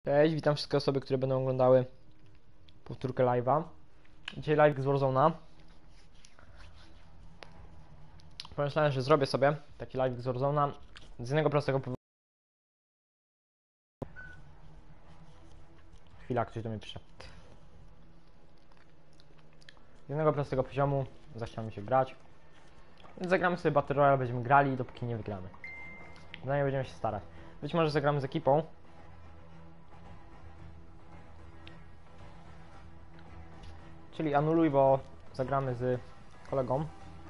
Cześć, witam wszystkie osoby, które będą oglądały powtórkę live'a. Dzisiaj live z Warzone'a. Pomyślałem, że zrobię sobie taki live z Warzone'a z jednego prostego powodu. Chwila, ktoś do mnie pisze. Z jednego prostego poziomu zachciało mi się grać. Więc zagramy sobie Battle Royale, będziemy grali, dopóki nie wygramy. Przynajmniej będziemy się starać. Być może zagramy z ekipą. Czyli anuluj, bo zagramy z kolegą.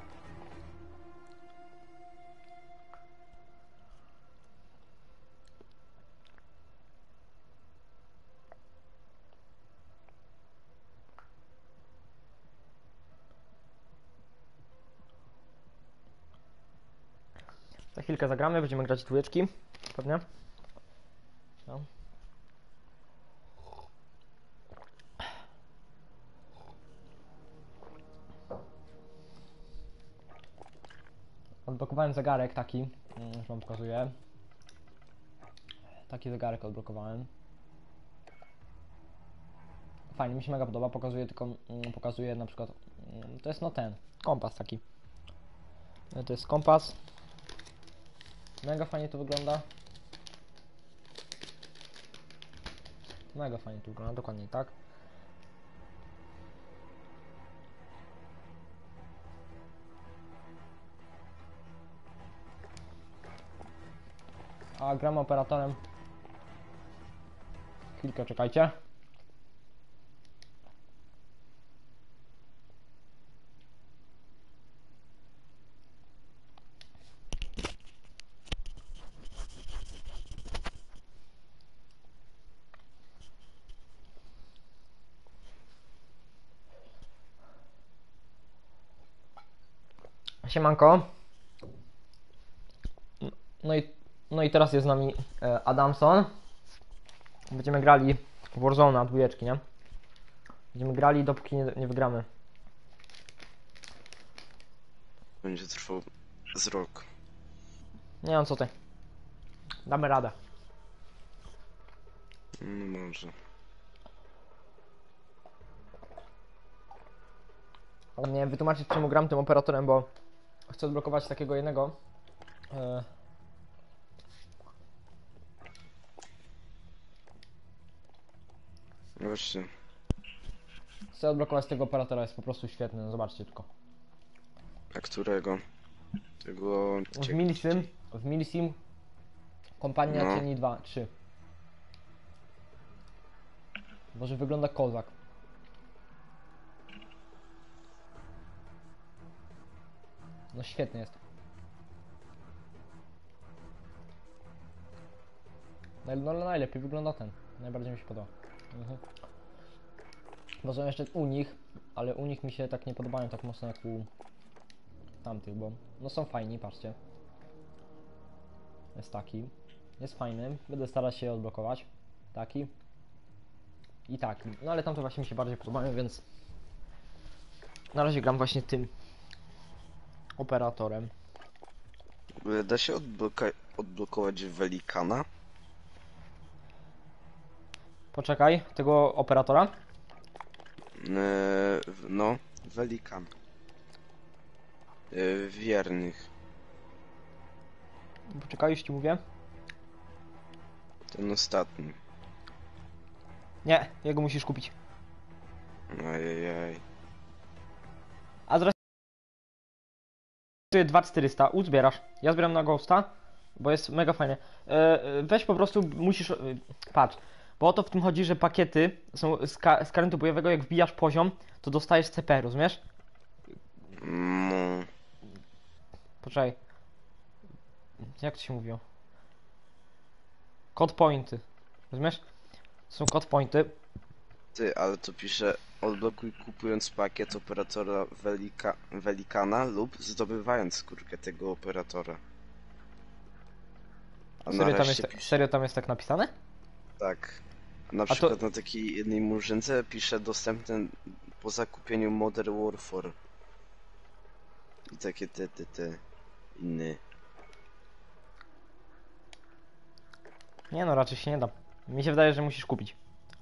Za chwilkę zagramy, będziemy grać dwójeczki, pewnie. No. Odblokowałem zegarek taki, już wam pokazuję. Taki zegarek odblokowałem. Fajnie, mi się mega podoba, pokazuje na przykład, to jest no ten, kompas taki. To jest kompas. Mega fajnie to wygląda. Mega fajnie to wygląda, dokładnie tak. A gram operatorem. Chwilkę czekajcie. Siemanko. No i teraz jest z nami Adamson. Będziemy grali w Warzone'a dwójeczki, nie? Będziemy grali, dopóki nie wygramy. Będzie trwał z rok. Nie wiem co ty. Damy radę. No może. Ale nie wytłumaczyć czemu gram tym operatorem, bo chcę odblokować takiego jednego. No właśnie. Chcę odblokować tego operatora, jest po prostu świetny, no zobaczcie tylko. A którego? Tego... W Milisim kompania No. cieni 2, 3. Może wygląda kozak. No świetny jest. No najlepiej wygląda ten. Najbardziej mi się podoba. Bo są jeszcze u nich, ale u nich mi się tak nie podobają tak mocno jak u tamtych, bo no są fajni, patrzcie. Jest taki. Jest fajny. Będę starać się je odblokować. Taki. I taki. No ale tamte właśnie mi się bardziej podobają, więc na razie gram właśnie tym operatorem. W ogóle da się odblokować Velikana? Poczekaj, tego operatora? No, Velikan. Wiernych. Poczekaj, już ci mówię. Ten ostatni. Nie, jego musisz kupić. Ajajaj. A zresztą 2400, uzbierasz. Ja zbieram na Ghosta, bo jest mega fajnie. Weź po prostu, musisz, patrz, bo o to w tym chodzi, że pakiety są z karentu bojowego, jak wbijasz poziom, to dostajesz CP, rozumiesz? No. Poczekaj. Jak to się mówiło? Code pointy, rozumiesz? Są code pointy. Ty, ale to pisze odblokuj kupując pakiet operatora Velikana lub zdobywając skórkę tego operatora. A Serio tam jest tak napisane? Tak. Na przykład na takiej jednej murzynce pisze dostępny po zakupieniu Modern Warfare. I takie te inne. Nie no, raczej się nie da. Mi się wydaje, że musisz kupić.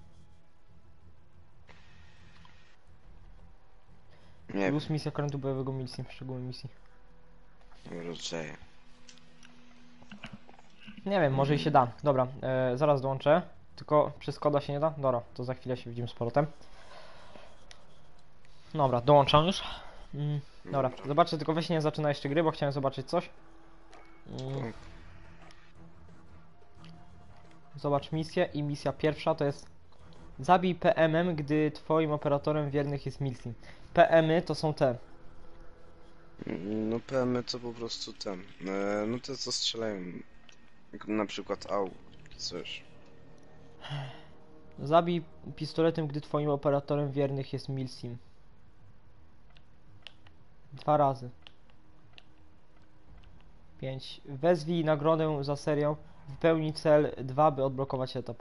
Nie Plus misja okrętu bojowego misji, szczegóły misji. wiem, rodzaje. Nie wiem, może i się da. Dobra, zaraz dołączę. Tylko przez koda się nie da? Dobra, to za chwilę się widzimy z powrotem. Dobra, dołączam już. Dobra, zobaczę, tylko weź nie zaczyna jeszcze gry, bo chciałem zobaczyć coś. Zobacz misję i misja pierwsza to jest zabij PM-em, gdy twoim operatorem wiernych jest Milsim. PM-y to są te. No PM to po prostu ten. No te co strzelają. Jak na przykład AU. Coś. Zabij pistoletem, gdy twoim operatorem wiernych jest Milsim. 2 razy. 5. Wezwij nagrodę za serię. Wypełnij cel 2, by odblokować etap.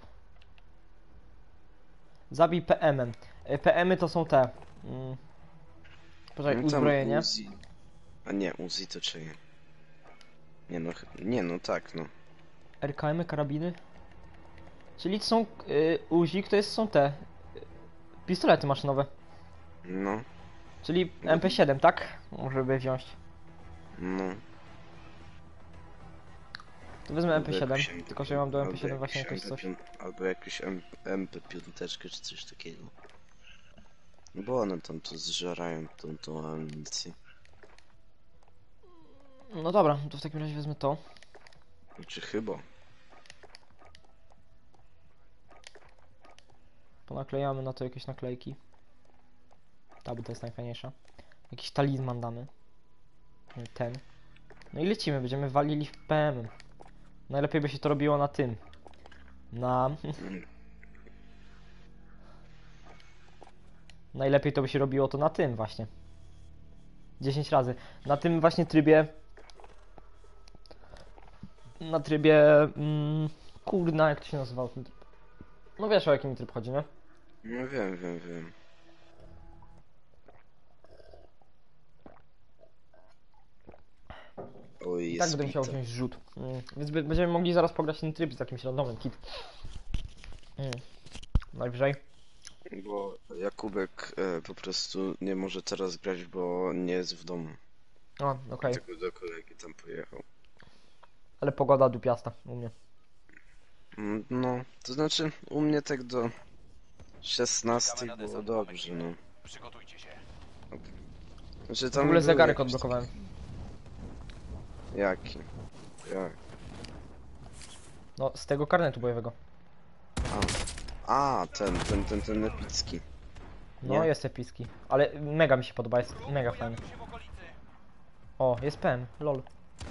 Zabij PM-em. PM-y to są te. Poczekaj, No tam uzbrojenie. Uzi. A nie, Uzi to czyje? Nie no, nie no tak no. RKM-y, karabiny. Czyli to są Uzi, to są te pistolety maszynowe. No, Czyli MP7, tak? Żeby wziąć. no. To wezmę Albo MP7, jakiś tylko że ja mam do albo MP7 właśnie jakiś jakieś coś. Albo jakąś MP5 czy coś takiego. Bo one tam to zżerają tą amunicję. No dobra, to w takim razie wezmę to. Znaczy chyba. Ponaklejamy na to jakieś naklejki. Ta, bo to jest najfajniejsza. Jakiś talizman damy. Ten. No i lecimy, będziemy walili w PM. Najlepiej by się to robiło na tym. Na... Najlepiej to by się robiło to na tym właśnie. 10 razy. Na tym właśnie trybie... Na trybie... Kurna, jak to się nazywał ten tryb? No wiesz, o jaki mi tryb chodzi, nie? No wiem. Oj, I tak jest będę musiał bita. wziąć rzut. Więc będziemy mogli zaraz pograć ten tryb z jakimś randomem kit. Najwyżej. Bo Jakubek po prostu nie może teraz grać, bo nie jest w domu. O, okej. Tylko do kolegi tam pojechał. Ale pogoda dupiasta u mnie. No, to znaczy u mnie tak do 16 było dobrze, no. Przygotujcie się. Znaczy W tam ogóle były zegarek jakieś odblokowałem. Jaki? Jak? No, z tego karnetu bojowego. Ten epicki. No, Nie? jest epicki. Ale mega mi się podoba, jest mega fajny. Pojawił się w okolicy. O, jest PM, lol.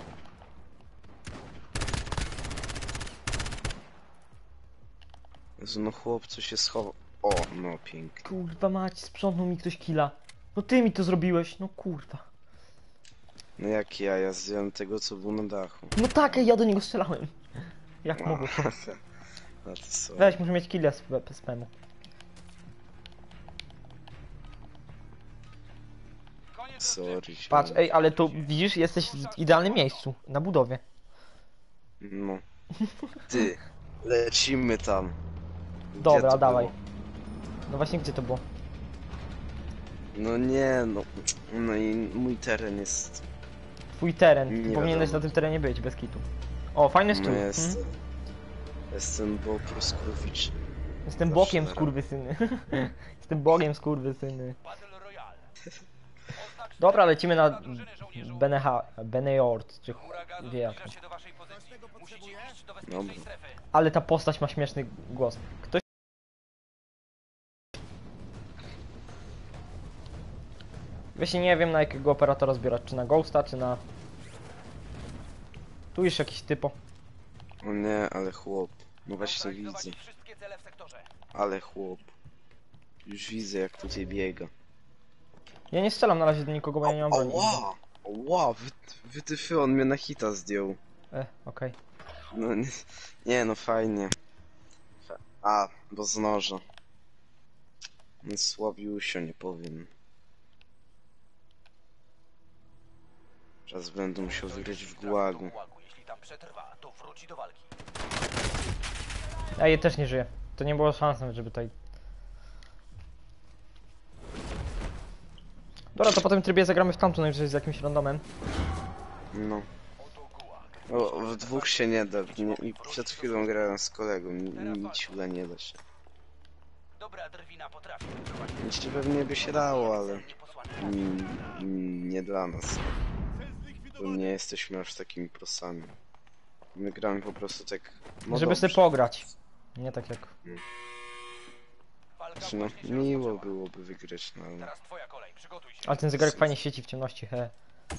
Jezu, no chłop, co się schował. O, no pięknie. Kurwa mać, sprzątnął mi ktoś killa. No ty mi to zrobiłeś, no kurwa. No jak ja zdjąłem tego, co był na dachu. No tak, ja do niego strzelałem. Jak mogło to? A to co? Weź, muszę mieć killa z PM-u. Koniec Sorry. rozgrywki. Patrz, ej, ale tu widzisz, jesteś w idealnym miejscu, na budowie. No. Ty, lecimy tam. Gdzie Dobra, to dawaj. było? No właśnie, gdzie to było? No nie, no. No i mój teren jest. Twój teren, ty Nie powinieneś wiadomo. na tym terenie być, bez kitu. O, fajny stół. No jestem. Jestem Bobruskrowicz. Jestem Zawsze bokiem, na skurwysyny. Jestem bogiem, skurwysyny. Battle Royale. Oznacz Dobra, lecimy na drużyny żołnierzu. Benejord, czy Huragan wie jak. zbliża się do waszej pozycji. Musicie iść do Dobra. bezpiecznej strefy. Ale ta postać ma śmieszny głos. Ktoś... Właśnie nie wiem na jakiego operatora zbierać, czy na Ghosta, czy na... Tu już jakiś typo. O nie, ale chłop. No właśnie Neutralizować widzę. wszystkie cele w sektorze. Ale chłop. Już widzę, jak tutaj biega. Ja nie strzelam na razie do nikogo, bo ja nie mam broni. Oła! Oła! Wytyfy, on mnie na hita zdjął. Okej. No nie, no fajnie. A, bo z noża. No słabiusio, nie powiem. Teraz będę musiał wygrać w gułagu. Jeśli tam przetrwa, to wróci do walki. Ej, też nie żyje. To nie było szans nawet, żeby tutaj... Dobra, to po tym trybie zagramy w tamtą najwyżej z jakimś randomem. No. O, w dwóch się nie da. I przed chwilą grałem z kolegą. Nic nie da się. Dobra drwina potrafi wyprowadzić Nic pewnie by się dało, ale nieposłane. nie dla nas. Bo nie jesteśmy aż takimi prosami. My gramy po prostu tak. No Żeby sobie dobrze. pograć. Nie tak jak... Walka Znaczy, no, właśnie się miło rozpoczęła. byłoby wygrać, no ale... Teraz twoja kolej, przygotuj się. Ale ten zegarek fajnie świeci w ciemności, he.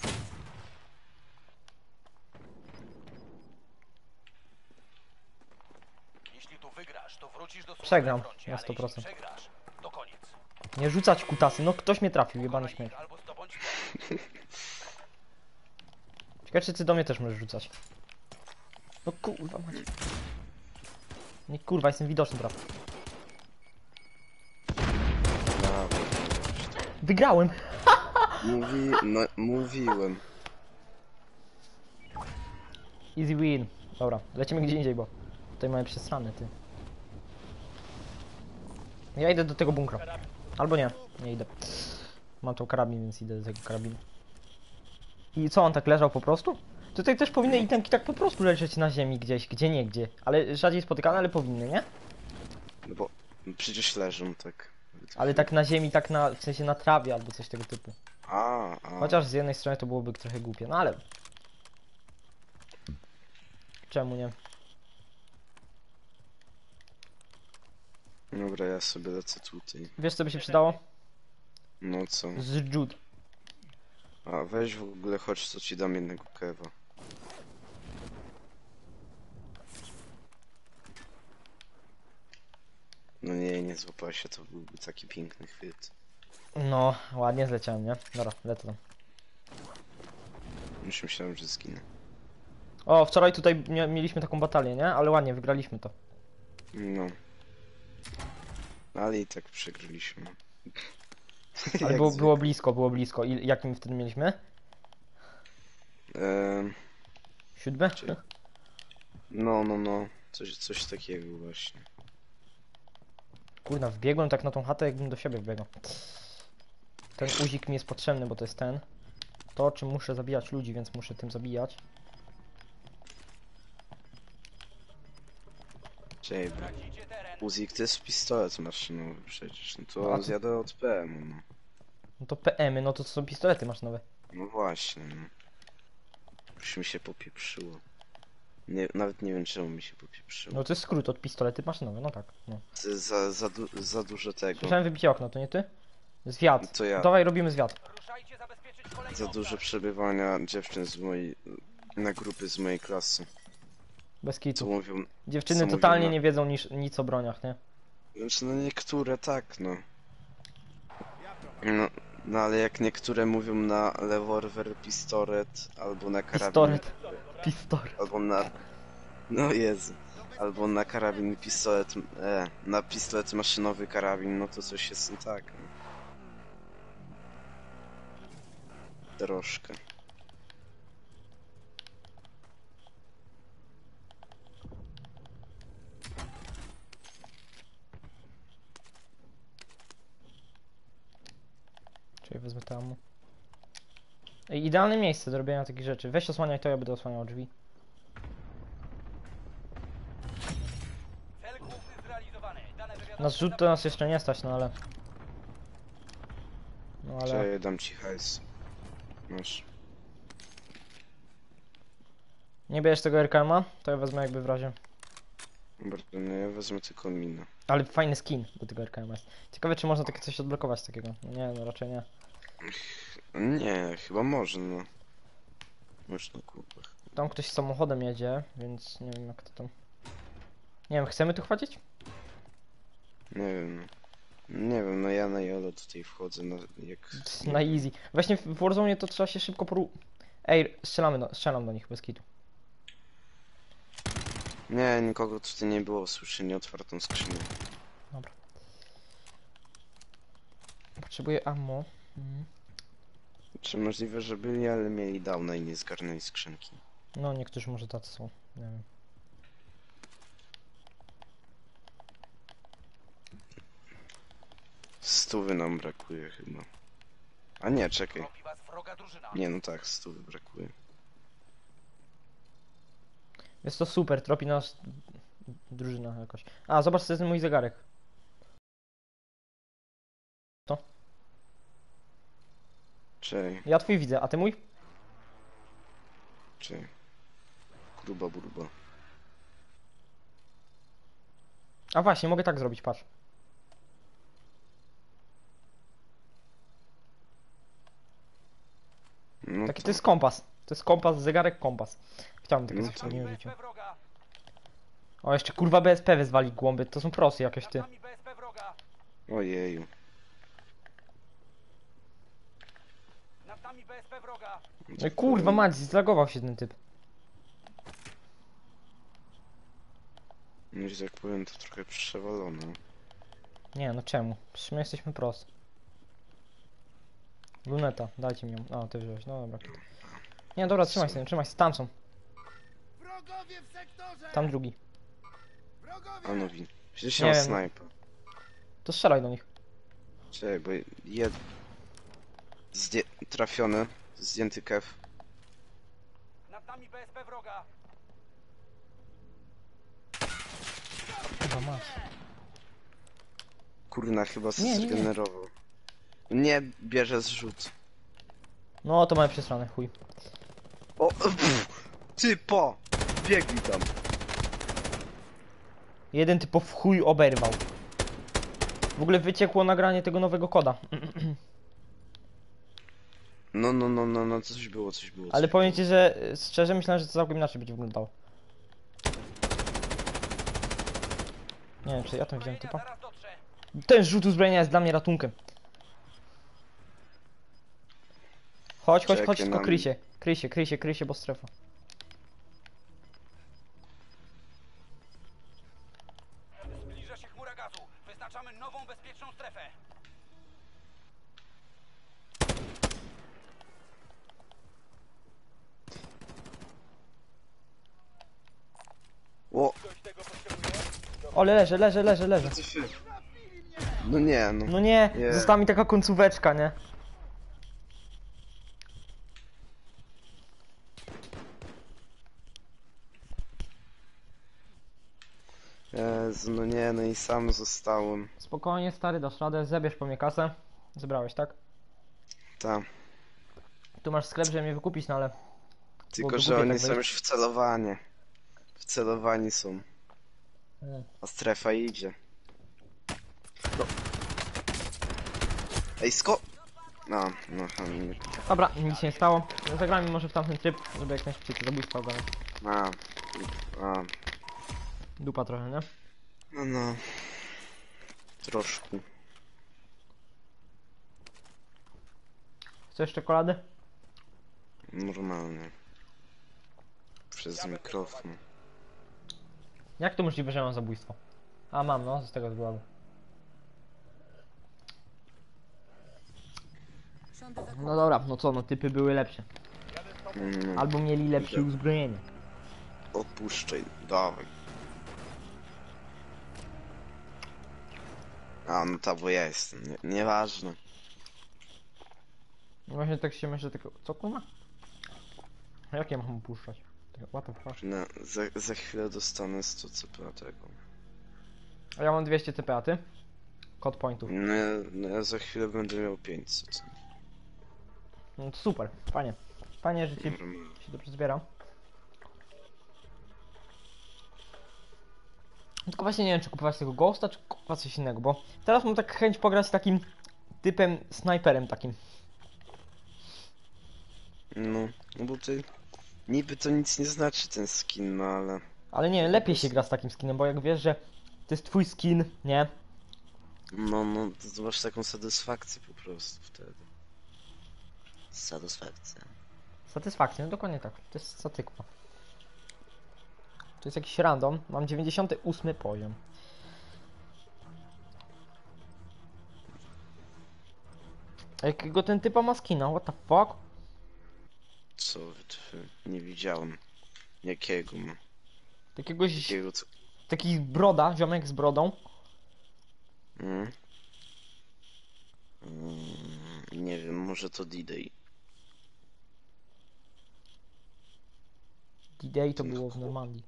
Jeśli tu wygrasz, to wrócisz do służby Przegram, na froncie, na ale 100%. jeśli przegrasz, to koniec. Nie rzucać kutasy, no ktoś mnie trafił, jebany Pokonaj śmiech. ich albo zdobądź Ciekawe, czy ty do mnie też możesz rzucać. No kurwa macie. Nie kurwa, jestem widoczny, prawda? Brawo. Wygrałem! No, mówiłem. Easy win. Dobra, lecimy gdzie indziej, bo tutaj mamy przesrane, ty. Ja idę do tego bunkra. Albo nie, nie idę. Mam tą karabin, więc idę do tego karabinu. I co, on tak leżał po prostu? Tutaj też powinny itemki tak po prostu leżeć na ziemi gdzieś, gdzie nie gdzie. Ale rzadziej spotykane, ale powinny, nie? No bo przecież leżą tak. Ale tak na ziemi, tak na, w sensie na trawie albo coś tego typu. A. Chociaż z jednej strony to byłoby trochę głupie, no ale... Czemu nie? Dobra, ja sobie lecę tutaj. Wiesz co by się przydało? No co? Z Jude. A weź w ogóle, chodź, co ci dam jednego kewa. No nie złapała się, to byłby taki piękny chwyt. No, ładnie zleciałem, nie? Dobra, lecę tam. Już myślałem, że zginę. O, wczoraj tutaj mieliśmy taką batalię, nie? Ale ładnie, wygraliśmy to. No. Ale i tak przegraliśmy. Ale Jak było zwykle. blisko, było blisko. I jakim wtedy mieliśmy? Ehm, 7? no. Coś takiego właśnie. Kurna, wbiegłem tak na tą chatę, jakbym do siebie wbiegł. Ten uzik mi jest potrzebny, bo to jest ten. To, czym muszę zabijać ludzi, więc muszę tym zabijać. Czekaj, Tracicie teren. Uzik to jest pistolet maszynowy przecież. No to No, a on co- zjada od PM-u, no. No to PM-y, no to są pistolety maszynowe. No właśnie, no. Już mi się popieprzyło. Nawet nie wiem, czemu mi się popieprzyło. No to jest skrót od pistolety maszynowe, no tak. No. To jest za dużo tego. Słyszałem wybicie okno, to nie ty? Zwiat. To ja. Dawaj, robimy zwiat. Ruszajcie zabezpieczyć kolejny Za dużo obszar. przebywania dziewczyn na grupy z mojej klasy. Bez Co kitu. mówią... Dziewczyny co mówią totalnie na- nie wiedzą nic o broniach, nie? Znaczy, no niektóre tak, no. No ale jak niektóre mówią na rewolwer, pistolet, albo na karabin... Pistolet. Pistolet. Albo na... No Jezu. Albo na karabin pistolet... na pistolet maszynowy karabin, no to coś jest nie tak. No. Troszkę. Czyli wezmę to ammo. Ej, idealne miejsce do robienia takich rzeczy. Weź osłaniaj to, ja będę osłaniał drzwi. Cel główny zrealizowany. Dane wywiadowcze Na zrzut to nas jeszcze nie stać, no ale... No ale... Cześć, dam ci hajs. Masz. Nie bierzesz tego RKM-a? To ja wezmę jakby w razie. Dobra, no ja wezmę tylko minę. Ale fajny skin do tego RKM jest. Ciekawe, czy można takie coś odblokować takiego. No nie, no raczej nie. Nie, chyba można, no. Masz na kupach. Tam ktoś samochodem jedzie, więc nie wiem jak to tam... Nie wiem, chcemy tu chwacić? Nie wiem, no. Nie wiem, no ja na Jolo tutaj wchodzę, no jak... Na easy. Właśnie w Warzone to trzeba się szybko Ej, strzelam do nich bez kitu. Nie, nikogo tutaj nie było, słyszę nieotwartą skrzynię. Dobra. Potrzebuję ammo. Czy możliwe, że byli, ale mieli downa i nie zgarnęli skrzynki. No, niektórzy może tacy są. Nie wiem. 100 nam brakuje chyba. A nie, czekaj. Robi was wroga drużyna. Nie, no tak, 100 brakuje. Jest to super, tropi nas drużyna jakoś. A, zobacz, to jest mój zegarek. To? Czej, Ja twój widzę, a ty mój? czej. Gruba burba. A właśnie, mogę tak zrobić, patrz. No Taki to jest kompas. To jest kompas, zegarek, kompas. Chciałbym takie No coś w to- swoim życiu. BSP wroga. O, jeszcze kurwa BSP wezwali głąby, to są prosy jakieś Nad ty. nami BSP wroga. Ojeju. Nad nami BSP wroga. No i kurwa mać, zlagował się ten typ. No, że tak powiem, to trochę przewalone. Nie, no czemu? Przecież my jesteśmy prosy. Luneta, dajcie mi ją. A, ty wziąłeś, no dobra. Nie, dobra, trzymaj się, tam są. Wrogowie w sektorze! Tam drugi. A no wi. Przecież Nie miał wiem. snajpa. To strzelaj do nich. Czekaj, bo trafiony, zdjęty kew. Nad nami BSP wroga. Chyba masz. Kurna, chyba Nie, się nie, nie. zregenerował. Nie, bierze zrzut. No to mamy przesrane, chuj. O, typo! Biegli tam. Jeden typo w chuj oberwał. W ogóle wyciekło nagranie tego nowego koda. No, coś było. Ale coś powiem było. ci, że szczerze myślałem, że to całkiem inaczej będzie wyglądało. Nie wiem, czy ja tam wziąłem Uzbrojenia typa. zaraz dotrze. Ten rzut uzbrojenia jest dla mnie ratunkiem. Chodź, Czekaj, tylko nam- kryj się. Kryj się, bo strefa. Zbliża się chmura gazu. Wyznaczamy nową bezpieczną strefę. O, Ktoś tego potrzebuje? Ole, leżę. co się... No nie, no. No nie, Nie. została mi taka końcóweczka, nie? Jezu, no nie, no i sam zostałem. Spokojnie, stary, dasz radę, zabierz po mnie kasę. Zebrałeś, tak? Tam. Tu masz sklep, żeby mnie wykupić, no ale... Tylko, Byłoby że głupie oni tak są wejść. już wcelowanie. Wcelowani są. Mm. A strefa idzie. No. Ej, no, Hamir. Dobra, nic się nie stało. Zagramy może w tamten tryb, żeby jak najszybciej to zabójstwo ogarnąć. A, Dupa trochę, nie? no. Troszkę. Chcesz czekolady? Normalnie. Przez mikrofon. Jak to możliwe, że mam zabójstwo? A mam, no, z tego względu. No dobra, no co, no typy były lepsze. Albo mieli lepsze uzbrojenie. Opuszczaj, dawaj. A, no to bo ja jestem, nieważne. No właśnie tak się myślę, tylko, co kurwa? A jak ja mam opuszczać? What the fuck? No, za chwilę dostanę 100 CP tego. A ja mam 200 CP, a ty? Kod pointów. No ja za chwilę będę miał 500. No to super, fajnie. Fajnie, że ci Normalnie. się dobrze zbiera. Tylko właśnie nie wiem, czy kupować tego Ghosta, czy kupować coś innego, bo teraz mam tak chęć pograć z takim typem, snajperem takim. No bo ty... Niby to nic nie znaczy ten skin, no ale... Ale nie, lepiej się gra z takim skinem, bo jak wiesz, że to jest twój skin, nie? No, to masz taką satysfakcję po prostu wtedy. Satysfakcja. Satysfakcja, no dokładnie tak. To jest satykwa. To jest jakiś random. Mam 98 poziom. A jakiego ten typa ma skina? What the fuck? Co ty, nie widziałem. Jakiego ma? Jakiegoś... Jakiego co? Taki broda, ziomek z brodą. Mm? Nie wiem, może to D-Day. D-Day to było w Normandii.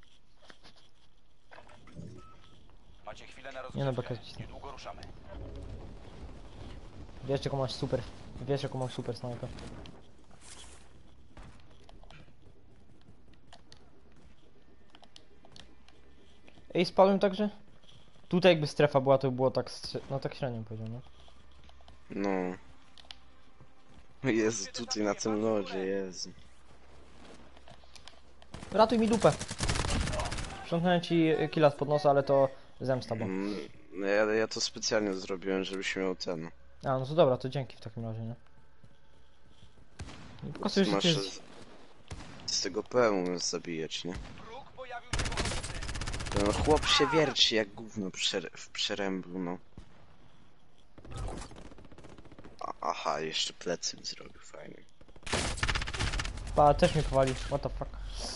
Macie chwilę na Nie no, rozgrzewkę. beka. Niedługo ruszamy. Wiesz jaką masz super. Wiesz jaką masz super snajpę. Ej, spadłem także? Tutaj jakby strefa była, to by było tak, no tak średnio powiedział, nie? No. Jezu, tutaj na tym lodzie, Jezu. Ratuj mi dupę. Sprzątnąłem ci killa spod nosa, ale to zemsta, bo... No ja to specjalnie zrobiłem, żebyś miał ten. A, no to dobra, to dzięki w takim razie, nie? Pokazuję, że Masz to jest... z tego PM zabijać, nie? Wróg pojawił się w okolicy. No, chłop się wierci jak gówno w przeręblu, no. Aha, jeszcze plecy mi zrobił, fajnie. Pa, też mnie powali, what the fuck.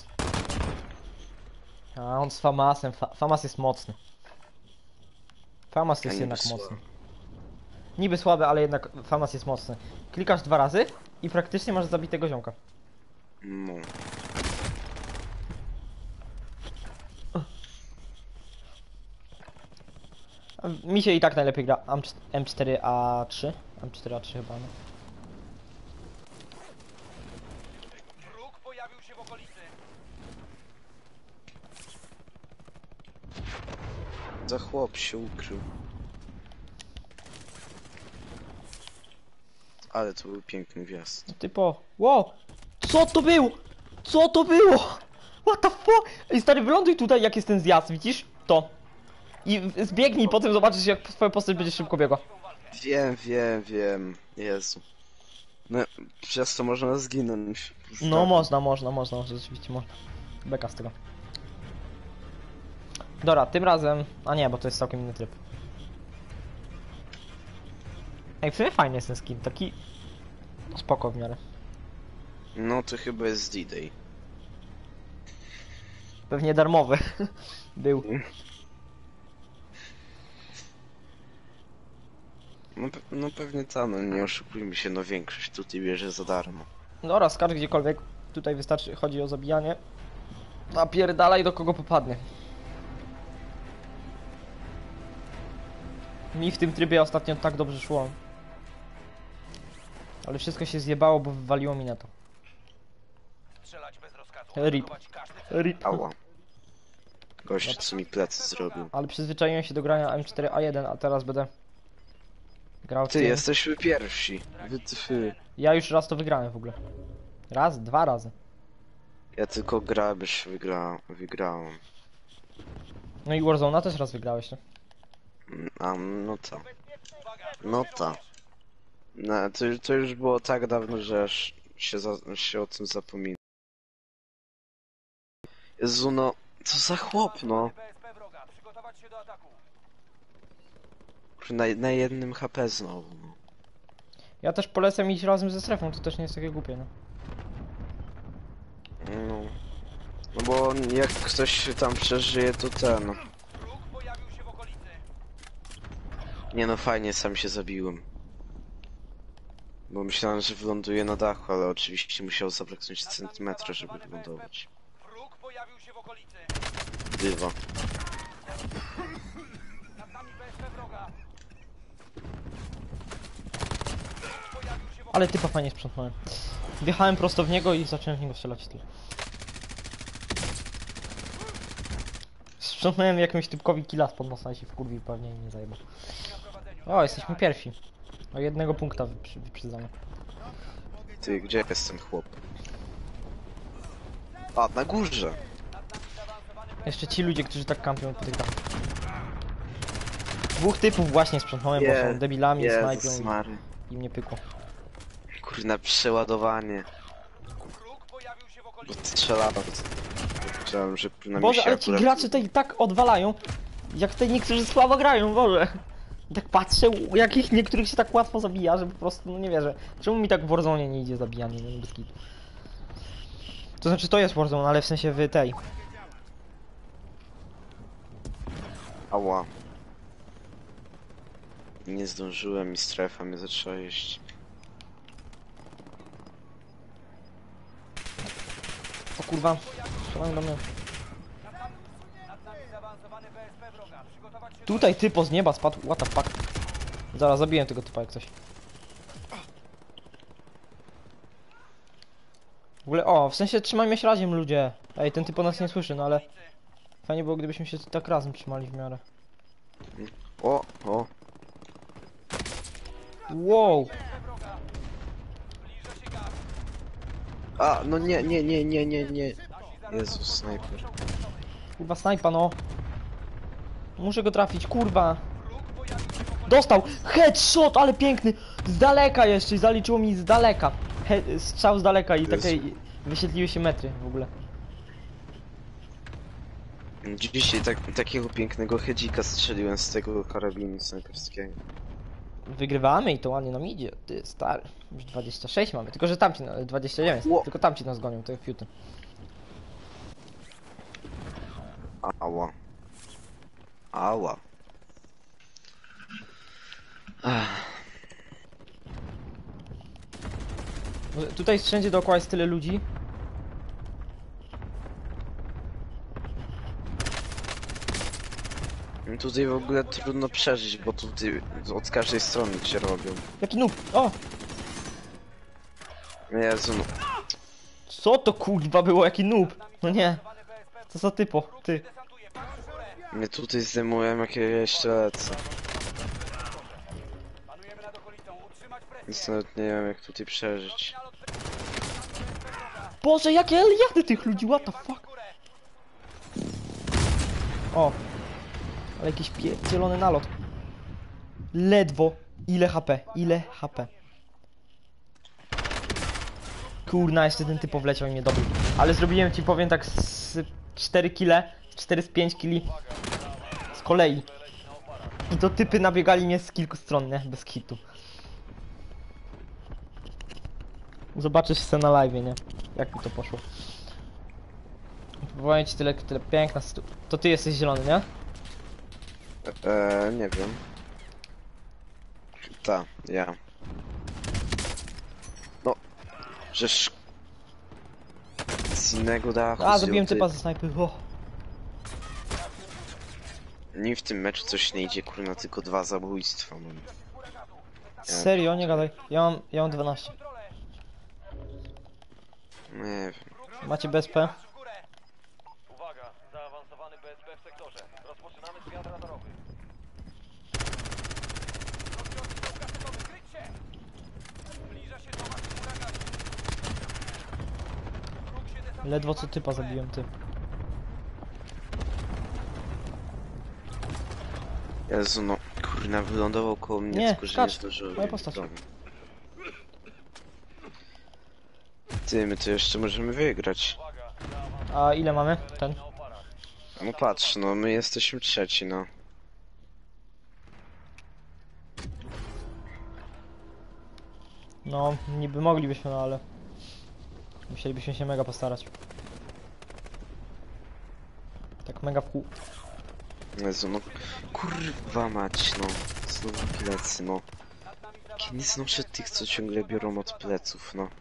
A, on z Famasem, Famas jest mocny. Famas jest niby jednak słaby. mocny. Niby słaby, ale jednak Famas jest mocny. Klikasz 2 razy i praktycznie masz zabitego ziomka. No. Mi się i tak najlepiej gra M4A3. M4A3 chyba, no. Wróg pojawił się w okolicy. Za chłop się ukrył. Ale to był piękny wjazd. Typo, wow! Co to było? Co to było? What the fuck? Ej stary, wyląduj tutaj jak jest ten zjazd, widzisz? To. I zbiegnij, potem zobaczysz jak twoja postać będzie szybko biegła. Wiem. Jezu. No, przez to można zginąć. No można, rzeczywiście można. Beka z tego. Dobra, tym razem... A nie, bo to jest całkiem inny tryb. Ej, w sumie fajny jest ten skin, taki... No spoko w miarę. No to chyba jest D-Day. Pewnie darmowy. Był. No pewnie ta, no nie oszukujmy się, no większość tutaj bierze za darmo. Dobra, skacz gdziekolwiek. Tutaj wystarczy, chodzi o zabijanie. Napierdalaj do kogo popadnie. Mi w tym trybie ostatnio tak dobrze szło. Ale wszystko się zjebało, bo wywaliło mi na to. Strzelać bez rozkazu. Rip. Atakować każdy cel. RIP. Ała. Gość co mi plecy zrobił. Ale przyzwyczaiłem się do grania M4A1, a teraz będę grał w Ty, tym. jesteśmy pierwsi. Wytwy. Ja już raz to wygrałem w ogóle. Raz, 2 razy. Ja tylko grabyś wygrałem. No i Warzone'a też raz wygrałeś, nie? A, no ta. No ta. No, to już było tak dawno, że aż się o tym zapomina. Jezu, no. Co za chłop, no. BSP wroga. Przygotować się do ataku. Na jednym HP znowu, no. Ja też polecam iść razem ze strefą, to też nie jest takie głupie, no. No. No bo jak ktoś tam przeżyje, to ten. Wróg pojawił się w okolicy. Nie no, fajnie, sam się zabiłem. Bo myślałem, że wyląduję na dachu, ale oczywiście musiał zabraknąć centymetra, żeby wylądować. Wróg pojawił się w okolicy. Dywa. Nad nami BSP wroga. Wróg pojawił się w okolicy. Ale typa fajnie sprzątnąłem. Wjechałem prosto w niego i zacząłem w niego strzelać tyle. Sprzątnąłem jakimś typkowi killa spod nosa i się wkurwił pewnie i nie zajebał. O, jesteśmy pierwsi. O 1 punkta wyprzedzamy. Ty, gdzie jest ten chłop? A, na górze! Jeszcze ci ludzie, którzy tak kampią po tych dachach. 2 typów właśnie sprzątnąłem, bo są debilami, snajpią Jezus Mary. i mnie pykło. Kurna, przeładowanie. Wróg pojawił się w Bo okolicy. strzelałem. Chciałem, że na Boże, mnie się ale ci akurat... gracze tutaj tak odwalają, jak tutaj niektórzy słabo grają, Boże. Tak patrzę, jak ich niektórych się tak łatwo zabija, że po prostu, no nie wierzę. Czemu mi tak w Warzone nie idzie zabijanie, no bez kitu. To znaczy to jest Warzone, ale w sensie w tej. Ała. Nie zdążyłem i strefa mnie zaczęła jeść. kurwa, strzelają do mnie. Nad nami zaawansowany BSP wroga. Przygotować się Tutaj typo z nieba spadł, what the fuck. Zaraz zabiję tego typa jak coś. W ogóle, o, w sensie trzymajmy się razem ludzie. Ej, ten typ o nas nie słyszy, no ale... Fajnie było, gdybyśmy się tak razem trzymali w miarę. O. Wow! zbliża się gaz. A, no nie. Jezus, snajper. Kurwa, snajpa, no. Muszę go trafić, kurwa. Dostał! Headshot, ale piękny! Z daleka jeszcze, zaliczyło mi z daleka. Strzał z daleka i takie... Wyświetliły się metry w ogóle. Dzisiaj takiego pięknego hedzika strzeliłem z tego karabinu snajperskiego. Wygrywamy i to ładnie nam idzie. Ty, stary. Już 26 mamy, tylko że tamci, 29. Ło. Tylko tamci nas gonią, to fiuty. Ała. Tutaj wszędzie dookoła jest tyle ludzi. Tutaj w ogóle trudno przeżyć, bo tutaj od każdej strony cię robią. Jaki noob! O! Jezu, no. Co to kurwa było? Jaki noob? No nie. Co za typo? Ty. Desantuje. Patrz w górę. Mnie tutaj zdejmują, jak ja jeszcze lecę. Panujemy nad okolicą. Utrzymać presję. Nic nawet nie wiem, jak tutaj przeżyć. Boże, jakie eliady tych ludzi, what the fuck? O. Ale jakiś pierdzielony nalot. Ledwo. Ile HP? Ile HP? Kurna, jeszcze ten typ wleciał i mnie dobił. Ale zrobiłem ci, powiem tak, z 4 kile, 4 z 5 kili z kolei. I to typy nabiegali mnie z kilku stron, nie? Bez hitu. Zobaczysz się na live, nie? Jak mi to poszło. Powiem ci tyle piękna To ty jesteś zielony, nie? Nie wiem. Ja. No. Żeż... Z innego dachu. A, zabiłem zdjął typa ze snajpy. O. Nie w tym meczu coś nie idzie, kurna, tylko 2 zabójstwa mam. Serio, nie gadaj. Ja mam 12. Nie wiem. Macie BSP? Uwaga. Zaawansowany BSP w sektorze. Rozpoczynamy zwiat radarowy. Kryć się! Zbliża się do was chmura gazu. Wróg się desantuje. Ledwo co typa zabiłem, ty. Jezu, no, kurna, wylądował koło mnie, Nie, tylko że skacz. nie zdążyłem. Moja postać. Ty, my to jeszcze możemy wygrać. A ile mamy? Ten. No patrz, no, my jesteśmy trzeci, no. No, niby moglibyśmy, no ale... Musielibyśmy się mega postarać. Tak mega w kół. Jezu, no, kurwa mać, no. Znowu plecy, no. Nie znoszę tych, co ciągle biorą od pleców, no.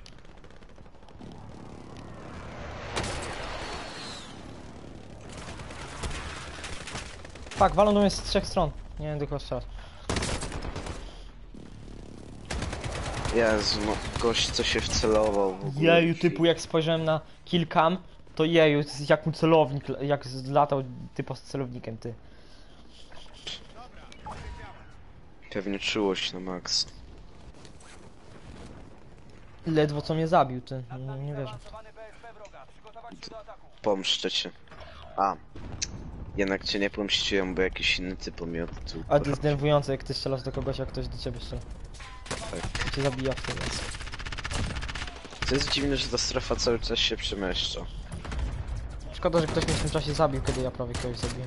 Fuck, walą do mnie z 3 stron. Nie wiem, tylko jeszcze raz. Jezu, no, gość, co się wcelował w ogóle. Jeju, typu jak spojrzałem na kill cam, to jeju, jak mu celownik, jak zlatał typo z celownikiem, ty. Pewnie czułość na max. Ledwo co mnie zabił, ty. Nie wierzę. Zaawansowany BSP wroga. Przygotować się do ataku. Pomszczę cię. A. Jednak cię nie pomściłem, bo jakiś inny typ mnie od tyłu. Ale to jest denerwujące, jak ty strzelasz do kogoś, jak ktoś do ciebie strzela. Tak. Cię zabija w tym. To jest dziwne, że ta strefa cały czas się przemieszcza. Szkoda, że ktoś mnie w tym czasie zabił, kiedy ja prawie kogoś zabiłem.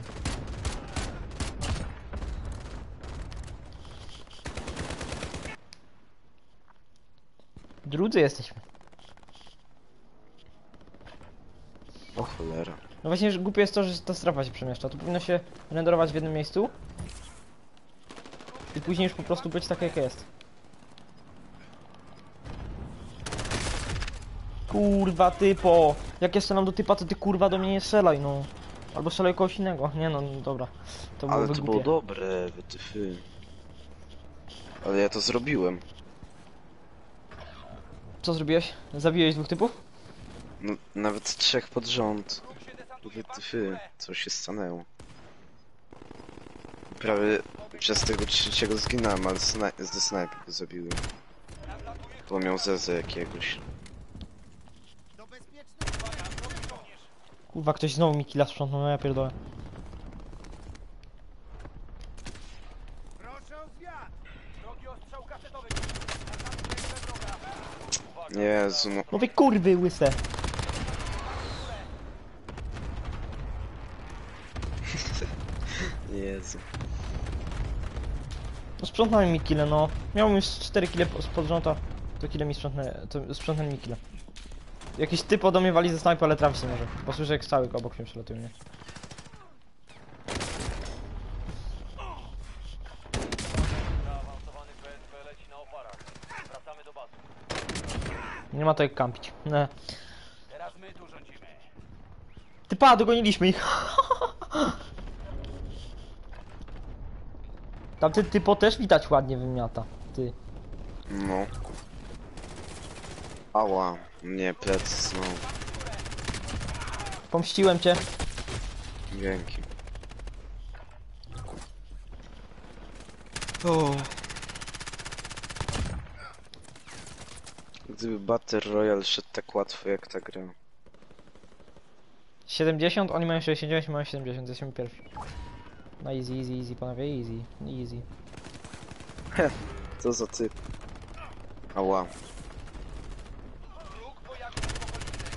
Drudzy jesteśmy. O cholera. No właśnie, że głupie jest to, że ta strefa się przemieszcza. To powinno się renderować w jednym miejscu. I później już po prostu być tak jak jest. Kurwa typo! Jak ja strzelam do typa, to ty kurwa do mnie nie strzelaj, no. Albo strzelaj kogoś innego. Nie no, dobra. To Ale byłoby to było głupie. dobre, wytyfy. Ale ja to zrobiłem. Co zrobiłeś? Zabiłeś 2 typów? No, nawet 3 pod rząd. Wytyfy, co się stanęło. Prawie przez tego trzeciego zginąłem, ale ze snajpy go zabiłem. Bo miał zezę jakiegoś. Kurwa, ktoś znowu mi killa sprzątnął, no ja pierdolę. Drogi ostrzał kasetowy. Naznaczmy BSP wroga. Jezu, no. No wy kurwy łyse. Jezu. No sprzątnąłem mi kille, no. Miałem już 4 kille spod rząda. To kille mi sprzątnęli mi kille. Jakiś typ ode mnie wali ze snajpy, ale trafić nie może. Bo słyszę jak strzały obok mnie przelatują, nie? Zaawansowany BSP leci na oparach. Wracamy do bazy. Nie ma to jak kampić. Nie. Teraz my tu rządzimy. Typa, dogoniliśmy ich. Tamty typo też widać ładnie wymiata. Ty. No. Ała. Nie, plec znowu. Pomściłem cię. Dzięki. O. Gdyby Battle Royale szedł tak łatwo jak ta gra. 70, oni mają 69, my mają 70, jesteśmy pierwsi. No easy, easy, easy, panowie, easy, easy. Co za typ. Ała. Wróg pojawił się w okolicy.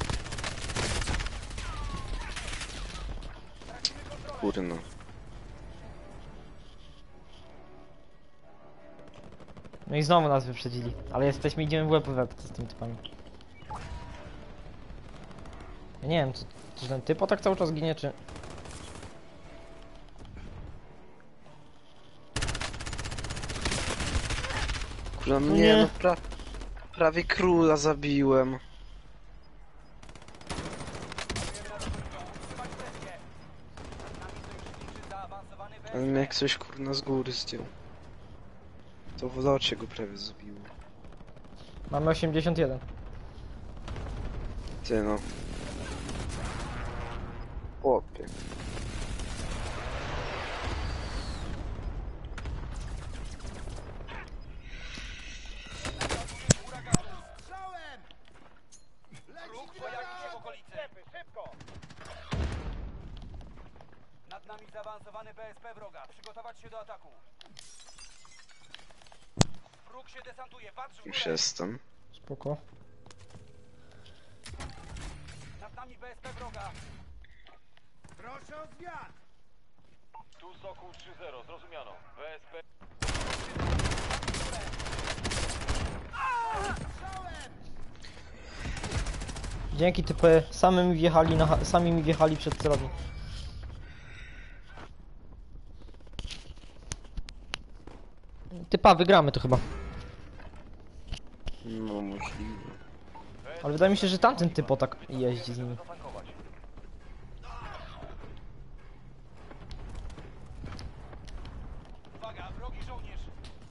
Kurno. No i znowu nas wyprzedzili, ale idziemy w łeb z tymi typami. Ja nie wiem, czy ten typo tak cały czas ginie, czy... Kurno, No nie, nie. no prawie króla zabiłem. Zaawansowany Ale mnie jak coś kurna z góry zdjął. To w locie go prawie zabiło. Mamy 81. Ty no. Chłopie. Wróg pojawił się w okolicy. Szybko! Nad nami zaawansowany BSP wroga. Przygotować się do ataku. Wróg się desantuje. Patrz w Już górę. jestem. Spoko. Nad nami BSP wroga. Proszę o zwiat. Tu Sokół 3-0. Zrozumiano. BSP... Dzięki typy, sami mi wjechali przed celownik. Typa, wygramy to chyba. No możliwe. Ale wydaje mi się, że tamten typo tak jeździ z nimi. Zatankować. Uwaga, wrogi żołnierz.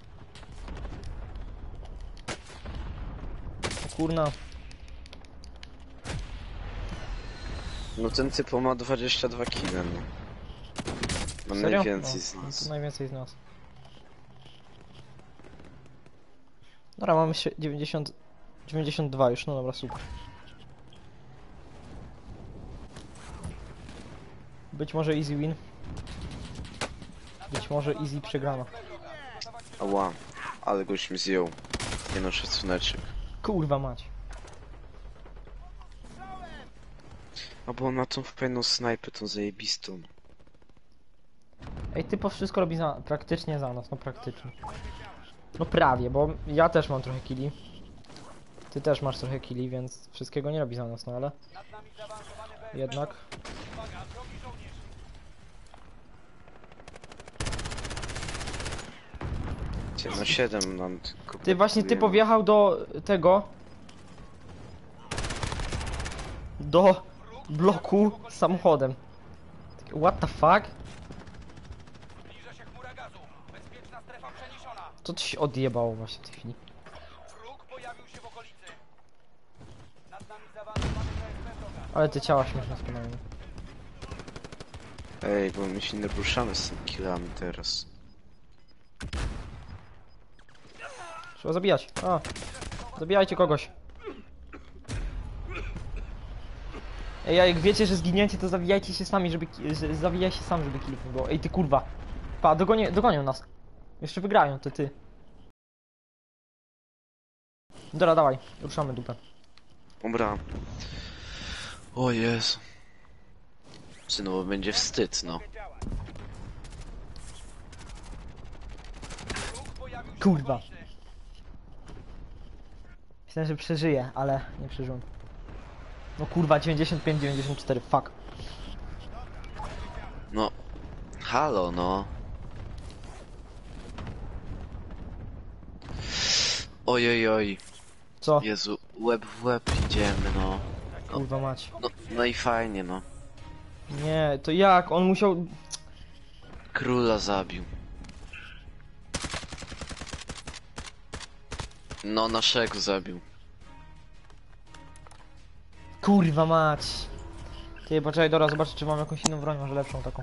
O kurna. No ten typo ma 22 kile, no. Mam Serio? najwięcej z No, nas. to najwięcej z nas. Dobra, mamy 92 już, no dobra, super. Być może easy win. Być może easy przegrana. Ała. Ale goś mi zjął. Nie no, szacuneczek. Kurwa mać. A bo on ma tą fajną snajpę, tą zajebistą. Ej, typo wszystko robi praktycznie za nas, no praktycznie. No prawie, bo ja też mam trochę killi. Ty też masz trochę killi, więc wszystkiego nie robi za nas, no ale... Nad nami zaawansowany BSP Jednak... Uwaga, wrogi żołnierz. Cię no 7 mam tylko. Ty właśnie brakuje, typo no. wjechał do tego... do bloku z samochodem. Takie, what the fuck? Zbliża się chmura gazu. Bezpieczna strefa przeniesiona. Co to się odjebało właśnie w tej chwili? Wróg pojawił się w okolicy. Nad nami zaawansowany BSP wroga. Ale te ciała śmieszne spadają. Ej, bo my się nie ruszamy z tymi killami teraz. Trzeba zabijać. A, zabijajcie kogoś. Ej, a jak wiecie, że zginiecie, to zawijajcie się sami, żeby... Zawijaj się sam, żeby killów nie było. Ej, ty kurwa. Pa, dogonią nas. Jeszcze wygrają, to ty. Dobra, dawaj. Ruszamy dupę. Dobra. O Jezu. Znowu będzie wstyd, no. Kurwa. Myślałem, że przeżyję, ale nie przeżyłem. No kurwa, 95-94, fuck. No. Halo, no. Oj. Co? Jezu, łeb w łeb idziemy, no. Kurwa mać. No i fajnie, no. Nie, to jak? On musiał... Króla zabił. No, naszego zabił. Kurwa mać. Ty, poczekaj, dobra, zobaczę, czy mam jakąś inną broń, może lepszą taką.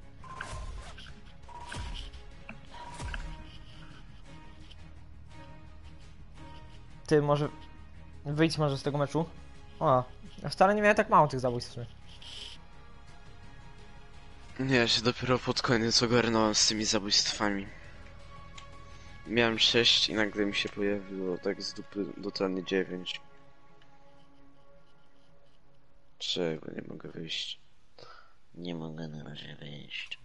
Ty, może... Wyjdź może z tego meczu. O, ja wcale nie miałem tak mało tych zabójstw. Nie, ja się dopiero pod koniec ogarnąłem z tymi zabójstwami. Miałem 6 i nagle mi się pojawiło tak z dupy totalnie 9. Czego nie mogę wyjść? Nie mogę na razie wyjść.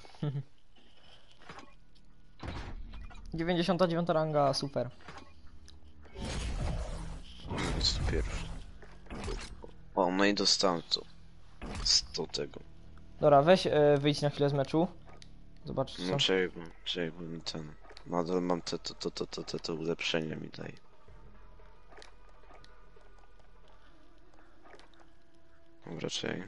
99 ranga, super. Więc tu pierwszy. O, no i dostałem to. 100 tego. Dobra, weź wyjdź na chwilę z meczu. Zobacz co. No czekaj, bo mi ten... Nadal mam te ulepszenia mi daje. Dobra, czekaj.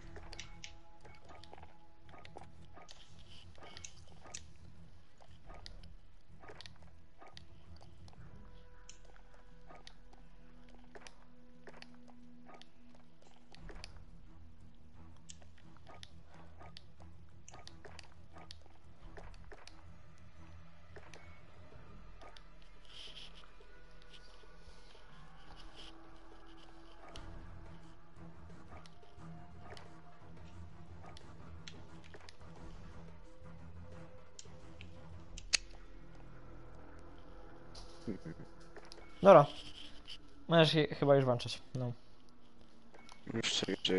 Dobra. Możesz się chyba już włączać. No. Już czekaj.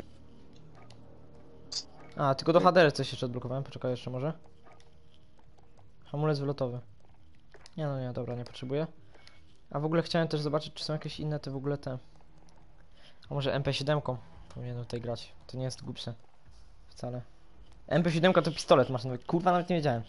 A, tylko do HDR coś jeszcze odblokowałem, poczekaj jeszcze może. Hamulec wylotowy. Nie no nie, dobra, nie potrzebuję. A w ogóle chciałem też zobaczyć, czy są jakieś inne te w ogóle te... A może MP7 powinienem tutaj grać. To nie jest głupsze. Wcale. MP7 to pistolet masz nawet. Kurwa, nawet nie wiedziałem.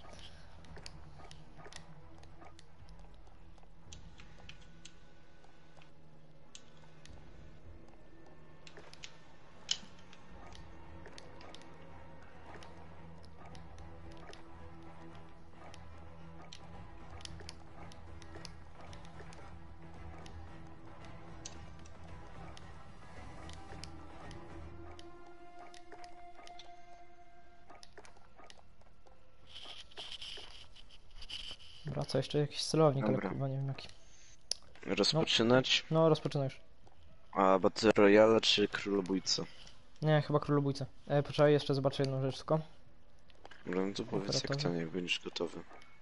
Dobra, co jeszcze? Jakiś celownik, ale Dobra. chyba nie wiem jaki. Rozpoczynać? No, rozpoczynaj już. A Battle Royale czy Królobójca? Nie, chyba królobójca. Poczekaj, jeszcze zobaczę jedną rzecz tylko. Dobra, no to powiedz jak Operatowy. ten, jak będziesz gotowy.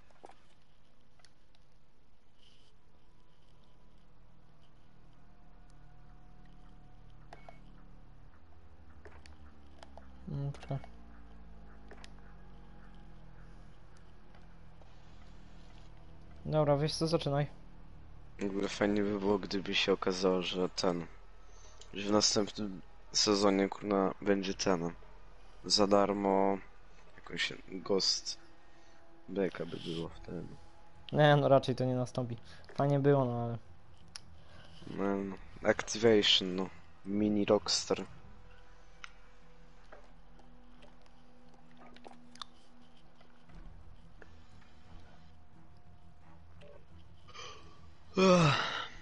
Poczekaj. Dobra, wiesz co, zaczynaj. W ogóle fajnie by było, gdyby się okazało, że że w następnym sezonie, kurna, będzie ten, za darmo, jakąś Ghost Beka by było wtedy. Nie, no raczej to nie nastąpi. Fajnie było, no ale... No, Activation, no. Mini Rockstar. Uff.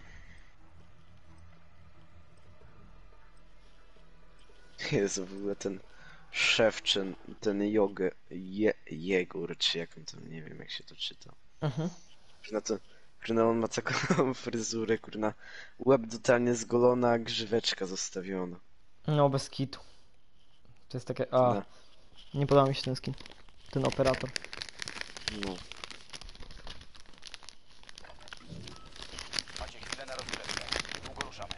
Jezu, w ogóle ten szef, czy ten Jegór, czy jak on to, nie wiem jak się to czyta. Mhm. Kurna to, kurna on ma taką fryzurę, kurna, łeb totalnie zgolona, a grzyweczka zostawiona. No, bez kitu. To jest takie... Kurna, Nie podoba mi się ten skin. Ten operator. no. Macie chwilę na rozgrzewkę. Długo ruszamy.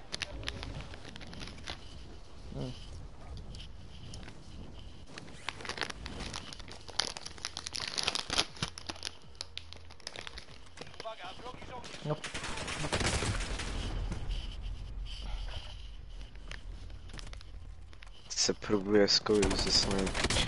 Uwaga, wrogi żołnierz! No. Se próbuję z kogoś zasnąpić.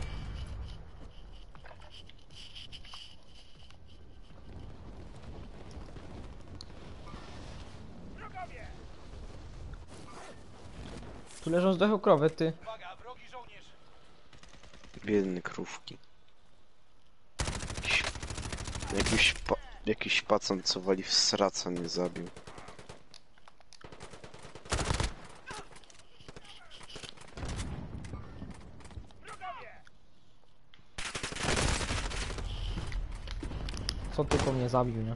Tu leżą zdechłe krowy, ty. Uwaga, wrogi żołnierz! Biedne krówki. Jakiś pacant, co wali w sraca, nie zabił. Co tylko mnie zabił, nie?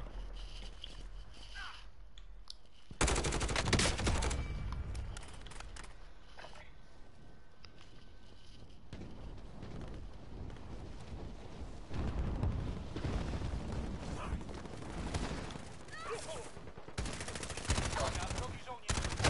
Uwaga, wrogi żołnierz!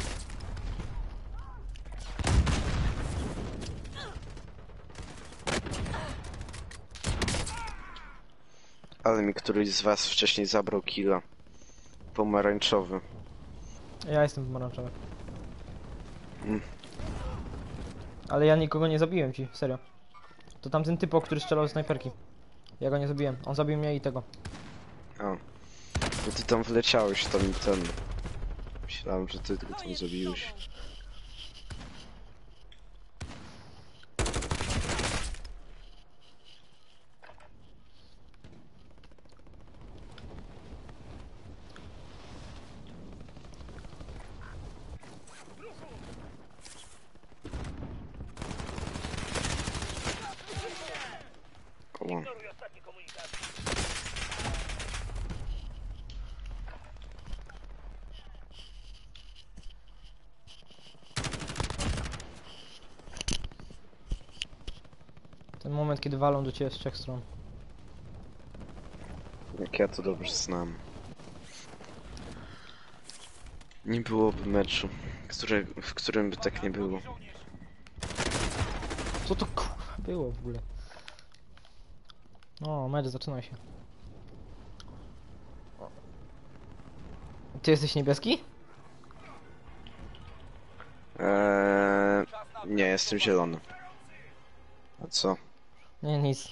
Ale mi któryś z was wcześniej zabrał killa. Pomarańczowy. Ja jestem pomarańczowy. Mm. Ale ja nikogo nie zabiłem ci, serio. To tamten typo, który strzelał z snajperki. Ja go nie zabiłem. On zabił mnie i tego. A. Bo ty tam wleciałeś, tam i ten. Myślałem, że ty go tam zabiłeś. O. Ten moment, kiedy walą do ciebie z trzech stron. Jak ja to dobrze znam. Nie byłoby meczu, w którym by tak nie było. Co to kurwa było w ogóle? O, mecz zaczyna się. Ty jesteś niebieski? Nie, jestem zielony. A co? Nie, nic.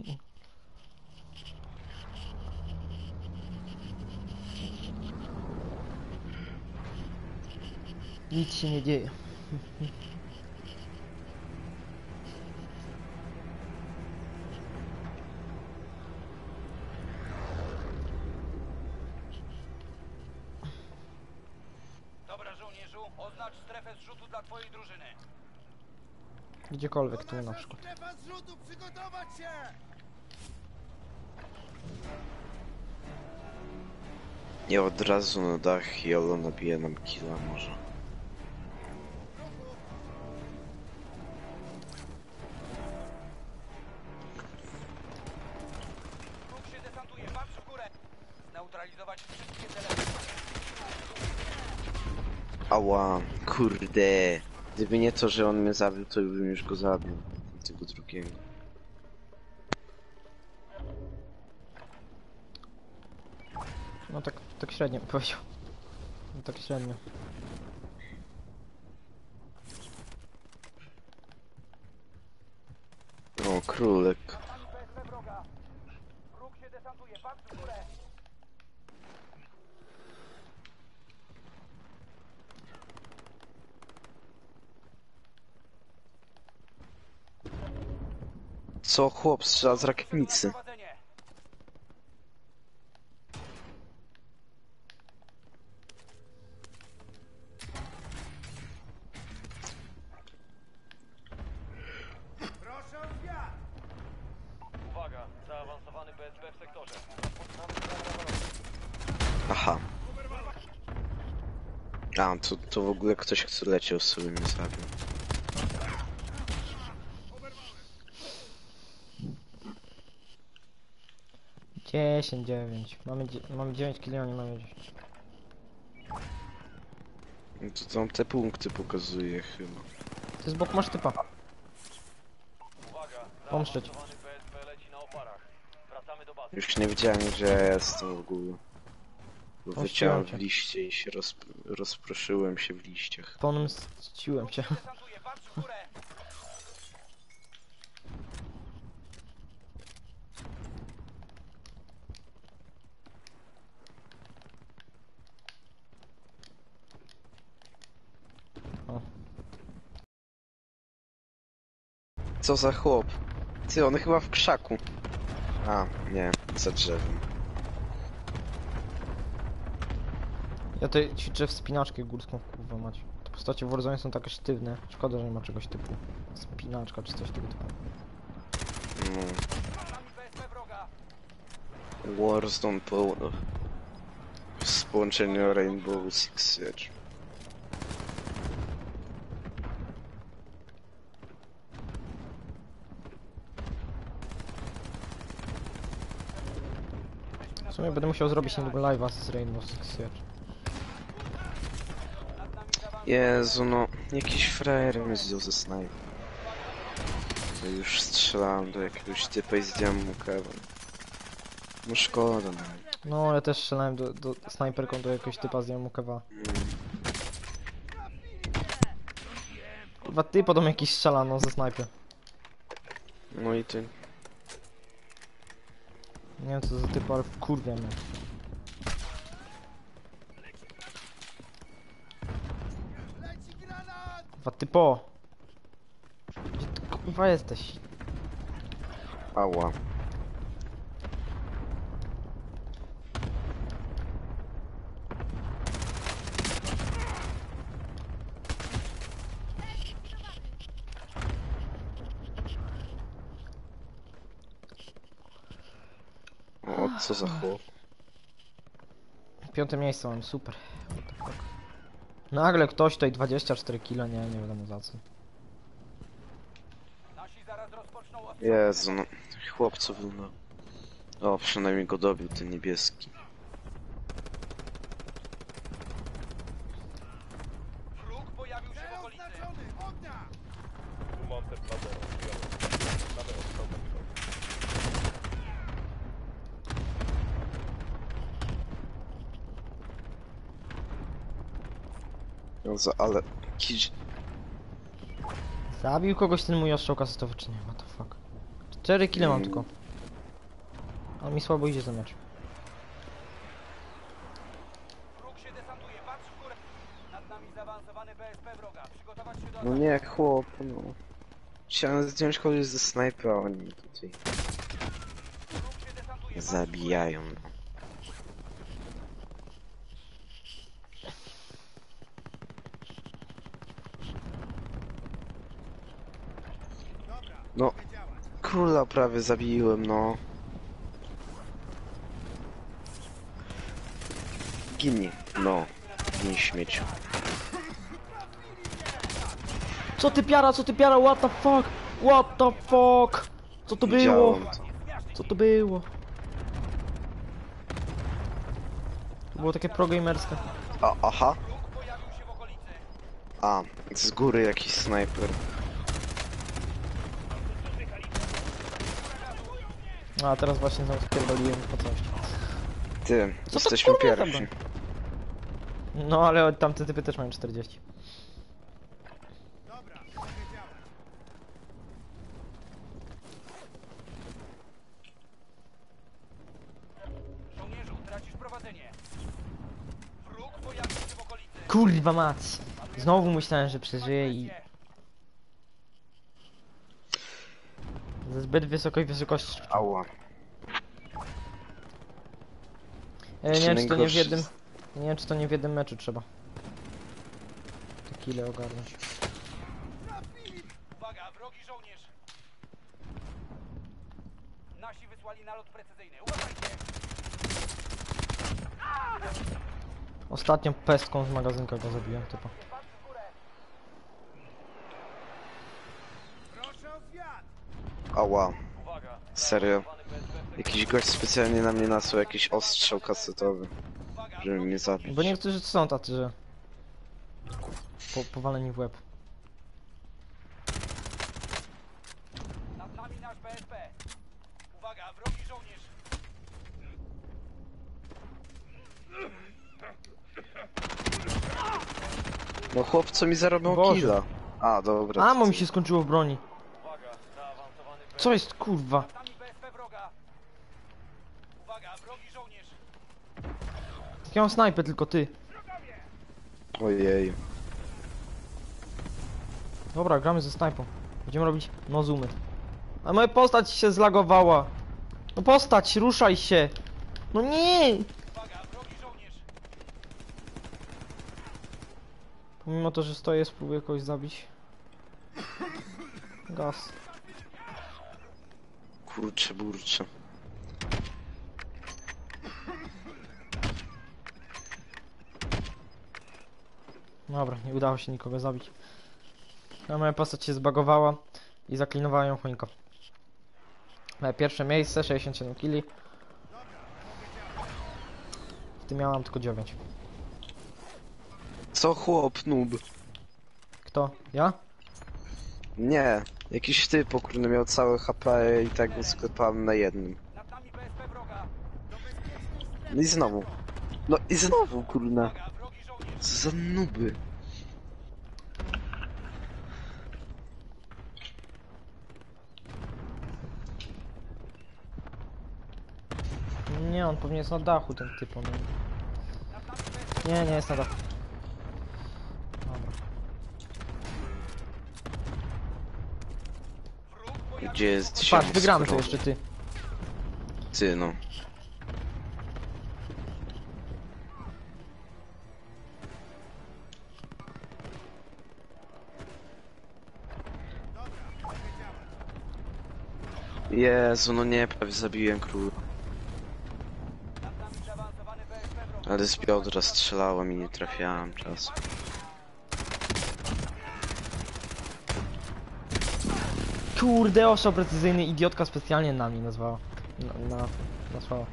Nic się nie dzieje. Dobra, żołnierzu, oznacz strefę zrzutu dla twojej drużyny. Gdziekolwiek tu na przykład. Strefa zrzutu, przygotować się! Nie od razu na dach i Olo nabije nam killa może. Kruk się desantuje, marsz w górę! Zneutralizować wszystkie cele. Ała, kurde. Gdyby nie to, że on mnie zabił, to bym już go zabił. Tego drugiego. No tak średnio bym powiedział. No tak średnio. O, królek. PSP wroga. Kruk się desantuje, marsz w górę! Co, chłop strzela z rakietnicy? Prowadzenie. sektorze. Rozpoczynamy zwiat radarowy. Aha. A, to w ogóle ktoś, kto leciał sobie mnie zabił. Dziesięć, 9. Mamy 9 kili, a nie mamy 10. No to tam te punkty pokazuje chyba. Ty z boku masz typa. Uwaga, Pomszczeć. zaawansowany BSP leci na oparach. Wracamy do bazy. Już nie wiedziałem, gdzie ja jestem w ogóle. Bo Puściłem wyciąłem cię. w liście i się rozproszyłem się w liściach. Tonem ściłem cię. Desantuje, patrz w górę! O. Co za chłop? Ty, on chyba w krzaku. A, nie, za drzewem. Ja tutaj ćwiczę wspinaczkę górską, kurwa mać. Te postacie w Warzone są takie sztywne. Szkoda, że nie ma czegoś typu spinaczka czy coś tego typu. No. Nami BSP wroga! Warzone po... z połączenia Rainbow Six Siege. W sumie będę musiał zrobić niedługo live'a z Rainbow Six Siege. Jezu, no, jakiś frajer mnie zdjął ze snajpy. Ja już strzelałem do jakiegoś typa i zdjąłem mu kawę. No szkoda, no. No, ja też strzelałem do snajperką do jakiegoś typa z Jamukewa. Kurwa, ty podobno jakiś strzela, no, ze snajpy. No i ty. Nie wiem co za typ, ale wkurwia mnie. Leci granat! Kurwa, typo! Gdzie ty kurwa jesteś? Ała. O, co za chłop. 5. miejsce mam, super. What the fuck. Nagle ktoś tutaj 24 kilo, nie wiadomo za co. Nasi zaraz rozpoczną od... Jezu, no. Chłopcu był, no. O, przynajmniej go dobił, ten niebieski. Wróg pojawił się w Cel okolicy. oznaczony! Ognia! Jezu, ale... Jakiś... Zabił kogoś ten mój ostrzał kasetowy, czy nie? What the fuck. 4 kile mam tylko. Ale mi słabo idzie ten mecz. Wróg się desantuje, patrz w górę! Nad nami zaawansowany BSP wroga. Przygotować się do... No nie, chłop, no. Chciałem zdjąć kogoś ze snajpy, a oni tutaj Wróg się desantuje, patrz w górę! zabijają, no. Dobra, No. mogę działać. Króla prawie zabiłem, no. Ginie. No. Gin śmieciu. Co ty piara, what the fuck? What the fuck? Co to było? Widziałem to. Co to było? To było takie progamerskie. Aha. Wróg pojawił się w okolicy. A, z góry jakiś snajper. A teraz właśnie znowu spierdoliłem po coś. Ty, Co to jesteśmy kurwa za pierwsi. broń? No ale tamte typy też mają 40. Dobra, mogę działać. Żołnierzu, tracisz prowadzenie. Wróg pojawił się w okolicy. Kurwa mać! Znowu myślałem, że przeżyję i... Ze zbyt wysokiej wysokości. Ała. Nie wiem czy to nie w Najgorszy jednym... jest- Nie wiem czy to nie w jednym meczu trzeba. Te kile ogarnąć. Uwaga, wrogi żołnierz. Nasi wysłali nalot precyzyjny. Uważajcie! Ostatnią pestką z magazynka go zabiłem, typa. Proszę o zwiat! Ała, Uwaga, serio. zaawansowany BSP w sektorze. Jakiś gość specjalnie na mnie nasłał jakiś ostrzał kasetowy, żeby mnie zabić. Bo niektórzy są tacy, że... powaleni w łeb. Nad nami nasz BSP. Uwaga, wrogi żołnierz. No chłopco mi zarobią Boże. killa. A, dobra. Amo to mi się skończyło w broni. Uwaga, zaawansowany BSP. Co jest, kurwa? Nad nami BSP wroga. Uwaga, wrogi żołnierz. Ja mam snajpę, tylko ty. Ojej. Dobra, gramy ze snajpą. Będziemy robić no zoomy. A moja postać się zlagowała. No postać, ruszaj się. No nie! Uwaga, wrogi żołnierz. Pomimo to, że stoję, spróbuję kogoś zabić. Gaz. Kurczę, burczę. Dobra, nie udało się nikogo zabić. A moja postać się zbagowała i zaklinowała ją choinką. Moje pierwsze miejsce, 67 kg. W tym miałam tylko 9. Co chłop, noob? Kto? Ja? Nie. Jakiś typ, o kurde, miał całe HP i tak go sklepałem na jednym. Nad nami BSP wroga. Do bezpiecznej strefy. No i znowu. No i znowu, kurna. Uwaga, wrogi żołnierz. Co za nuby. Nie, on pewnie jest na dachu, ten typ. On... Nad nami BSP. Nie, nie jest na dachu. Dobra. Wróg pojawił Gdzie jest Patrz, ziom wygramy to skórowy? jeszcze, ty. Ty, no. Jezu, no nie, prawie zabiłem króla. Nad nami zaawansowany BSP wroga. Ale z biodra strzelałem i nie trafiałem czasu. Kurde, ostrzał precyzyjny, idiotka specjalnie na mnie nazwała. Nazwała.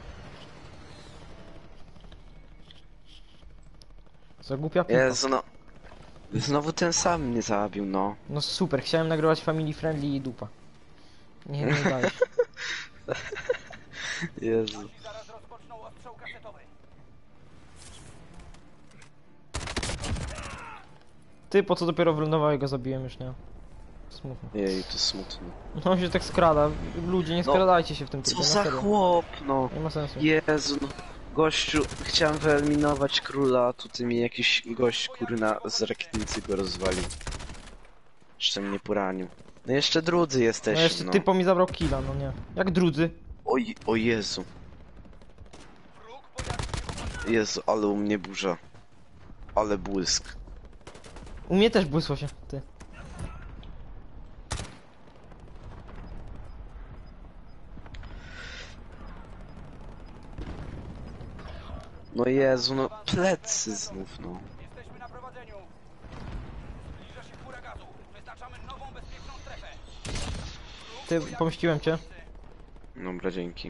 Co głupia piłka. Jezu, no. Znowu ten sam mnie zabił, no. No super, chciałem nagrywać family friendly i dupa. Nie daje się. Jezu. Nasi zaraz rozpoczną ostrzał kasetowy. Ty, po co dopiero wylądowałeś, go zabiłem już, nie? Smutno. Jej, to smutno. No on się tak skrada. Ludzie, nie No, skradajcie się w tym trybie, Co na za serio. chłop, no. Nie ma sensu. Jezu, no. Gościu, chciałem wyeliminować króla, a tutaj mi jakiś gość, kurna, z rakietnicy go rozwalił. Jeszcze mnie poranił. No jeszcze drudzy No jesteśmy, jeszcze no. typo mi zabrał killa, no nie. Jak drudzy. O Jezu. Wróg pojawił się. Jezu, ale u mnie burza. Ale błysk. U mnie też błysło się, ty. No Jezu, no plecy znów, no. Jesteśmy na prowadzeniu. Zbliża się fura gazu. Wyznaczamy nową bezpieczną strefę. Ty, pomściłem cię. Dobra, dzięki.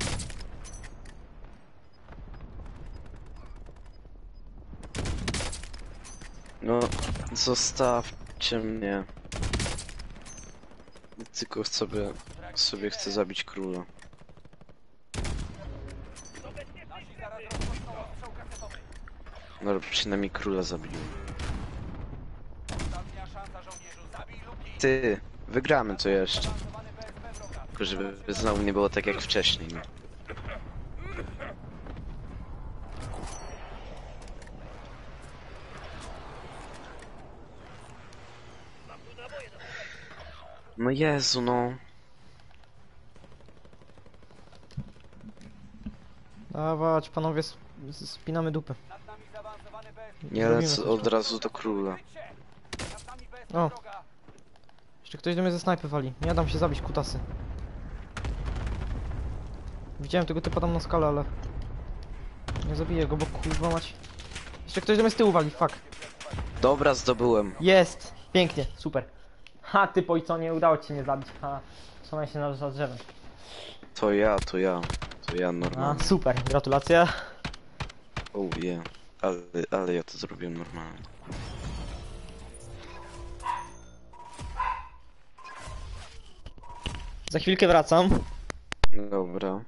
No, zostawcie mnie. Tylko sobie chcę zabić króla. Nasi zaraz rozpoczną ostrzał kasetowy. No, przynajmniej króla zabiłem. Ostatnia szansa żołnierzu. Zabij lub gin. Ty, wygramy to jeszcze. Zaawansowany BSP wroga. Tylko żeby znowu nie było tak jak wcześniej. No. No Jezu, no. Dawać, panowie, spinamy dupę. Nad nami zaawansowany BSP. Nie Zrobimy lecę coś. od razu do króla. Nad nami BSP O. wroga. Jeszcze ktoś do mnie ze snajpy wali. Nie dam się zabić, kutasy. Widziałem tego typa tam na skale, ale... Nie zabiję go, bo kurwa mać... Jeszcze ktoś do mnie z tyłu wali, fuck. Dobra, zdobyłem. Jest! Pięknie, super. Ha, ty co nie udało ci się mnie zabić, ha. Trzymaj się za drzewem. To ja, to ja. To ja A, normalnie. super, gratulacje. Oh yeah. Ale ja to zrobiłem normalnie. Za chwilkę wracam. Dobra.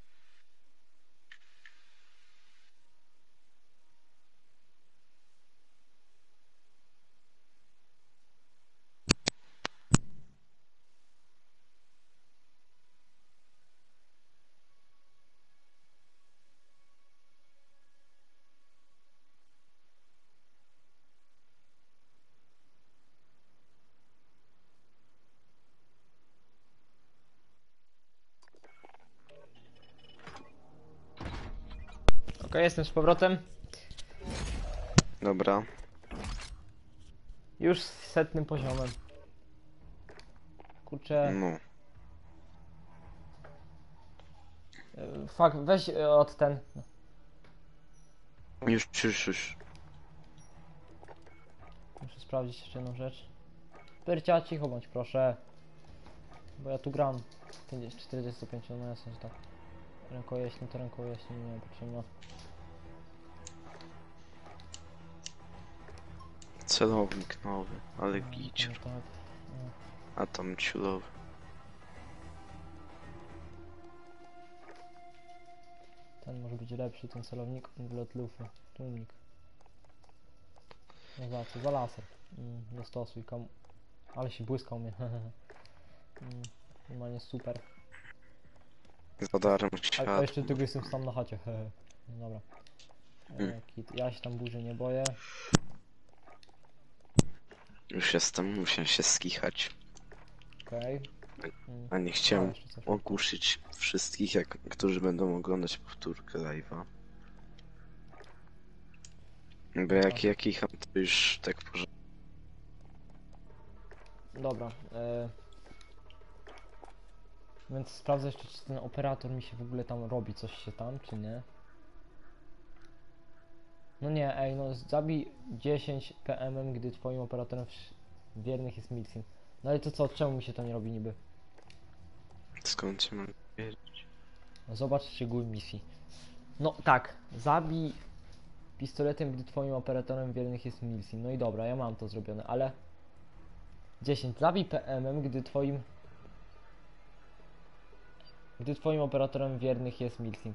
Okej, jestem z powrotem. Dobra. Już z 100 poziomem. Kurczę. No. Fuck, weź od ten. Już. Muszę sprawdzić jeszcze jedną rzecz. Pyrcia, cicho bądź proszę. Bo ja tu gram. 45, no jasne, że tak. Rękojeśni to rękojeśni, nie potrzebno. Celownik nowy, ale gicior. Tak, no. A tam ciulowy. Ten może być lepszy, ten celownik, wlot lufy, tłumik. No za co? Za laser. Dostosuj kam... Ale się błyskał mnie. Normalnie super. Za darmo A świat. jeszcze tego jestem sam na chacie. No dobra. Kit. Ja się tam burzy nie boję. Już jestem, musiałem się skichać. Okej. A nie A, chciałem jeszcze coś. ogłuszyć wszystkich, którzy będą oglądać powtórkę live'a. Bo jak kicham, to już tak porządnie. Dobra. Więc sprawdzę jeszcze, czy ten operator mi się w ogóle tam robi coś się tam, czy nie. No nie, ej, no zabij 10 PM, gdy twoim operatorem wiernych jest Milsim. No ale to co, czemu mi się to nie robi niby? Skąd się mam wiedzieć? No zobacz szczegóły misji. No tak, zabij pistoletem, gdy twoim operatorem wiernych jest Milsim. No i dobra, ja mam to zrobione, ale... 10. Zabij PM, gdy twoim operatorem wiernych jest Milsim.